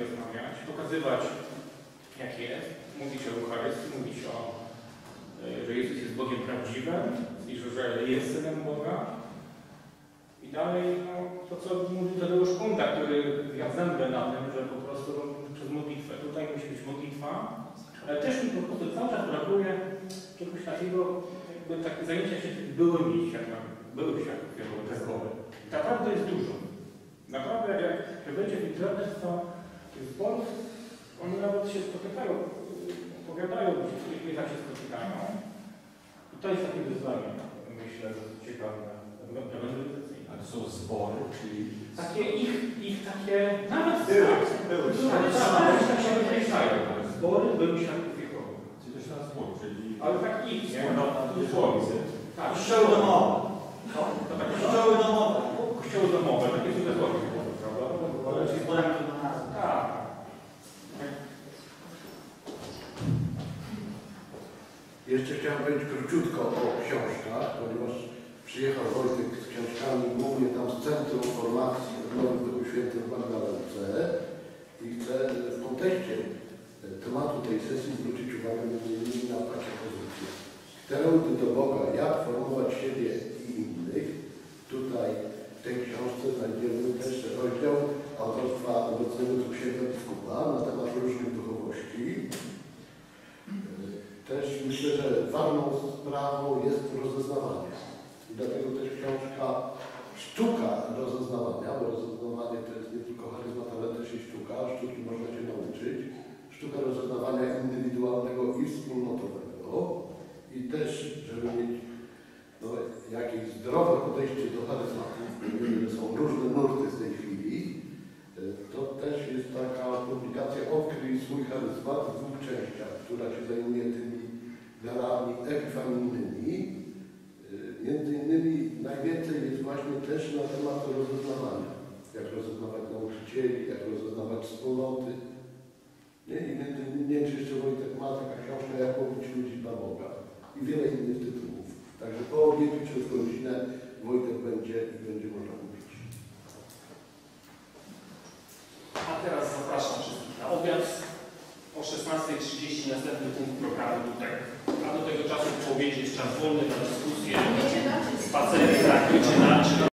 rozmawiać, pokazywać jak jest, mówić o Eucharystii, mówić o, że Jezus jest Bogiem prawdziwym i że jest Synem Boga. I dalej no, to, co mówił Tadeusz Kunta, który zjadł zęby na tym, że po prostu przez modlitwę, tutaj musi być modlitwa, ale też mi po prostu cały czas brakuje czegoś takiego, jakby takie zajęcia się byłymi światami, byłych światów bez głowy. Naprawdę jest dużo. Naprawdę, jak, jak wejdzie w internet, to zborów, oni nawet się spotykają, opowiadają, gdzie tak się spotykają. I to jest takie wyzwanie, myślę, że ciekawe, ewangelizacyjne. A to są zbory, czyli... Takie ich, ich takie, nawet Były, były. nawet tak się określają. Zbory były świadków Jehowy. Czyli też na zbór, czyli... Ale tak ich, nie? Dosłownie. Tak, Kościoły domowe. to takie Kościoły domowe. kościoły domowe, takie cudzysłowie, prawda? Ale ci zborami to na nazwę. Tak. Jeszcze chciałem powiedzieć króciutko o książkach, ponieważ przyjechał Wojtek z książkami, głównie tam z Centrum Formacji Odnowy w Duchu Świętym w Magdalence i chcę w kontekście tematu tej sesji zwrócić uwagę między innymi na takie pozycje. Sterudy do Boga, jak formować siebie i innych. Tutaj w tej książce znajdziemy też rozdział autorstwa obecnego tu księdza biskupa na temat różnych duchowości. Też myślę, że ważną sprawą jest rozeznawanie. I dlatego też książka Sztuka rozeznawania, bo rozeznawanie to jest nie tylko charyzmat, ale też i sztuka. Sztuki można się nauczyć. Sztuka rozeznawania indywidualnego i wspólnotowego. I też, żeby mieć no, jakieś zdrowe podejście do charyzmatów, że są różne nurty w tej chwili, to też jest taka publikacja Odkryj swój charyzmat w dwóch częściach, która się zajmuje tymi darami ekwanimmymi. Między innymi najwięcej jest właśnie też na temat rozeznawania. Jak rozeznawać nauczycieli, jak rozeznawać wspólnoty. Nie? I między innymi, nie wiem, czy jeszcze Wojtek ma taka książka, jak mówić ludzi dla Boga. I wiele innych tytułów. Także po obiegu przez godzinę Wojtek będzie i będzie można mówić. A teraz zapraszam wszystkich na obiad. O szesnastej trzydzieści następny punkt programu tutaj. A do tego czasu po obiedzie jest czas wolny na dyskusję, spacery, tak,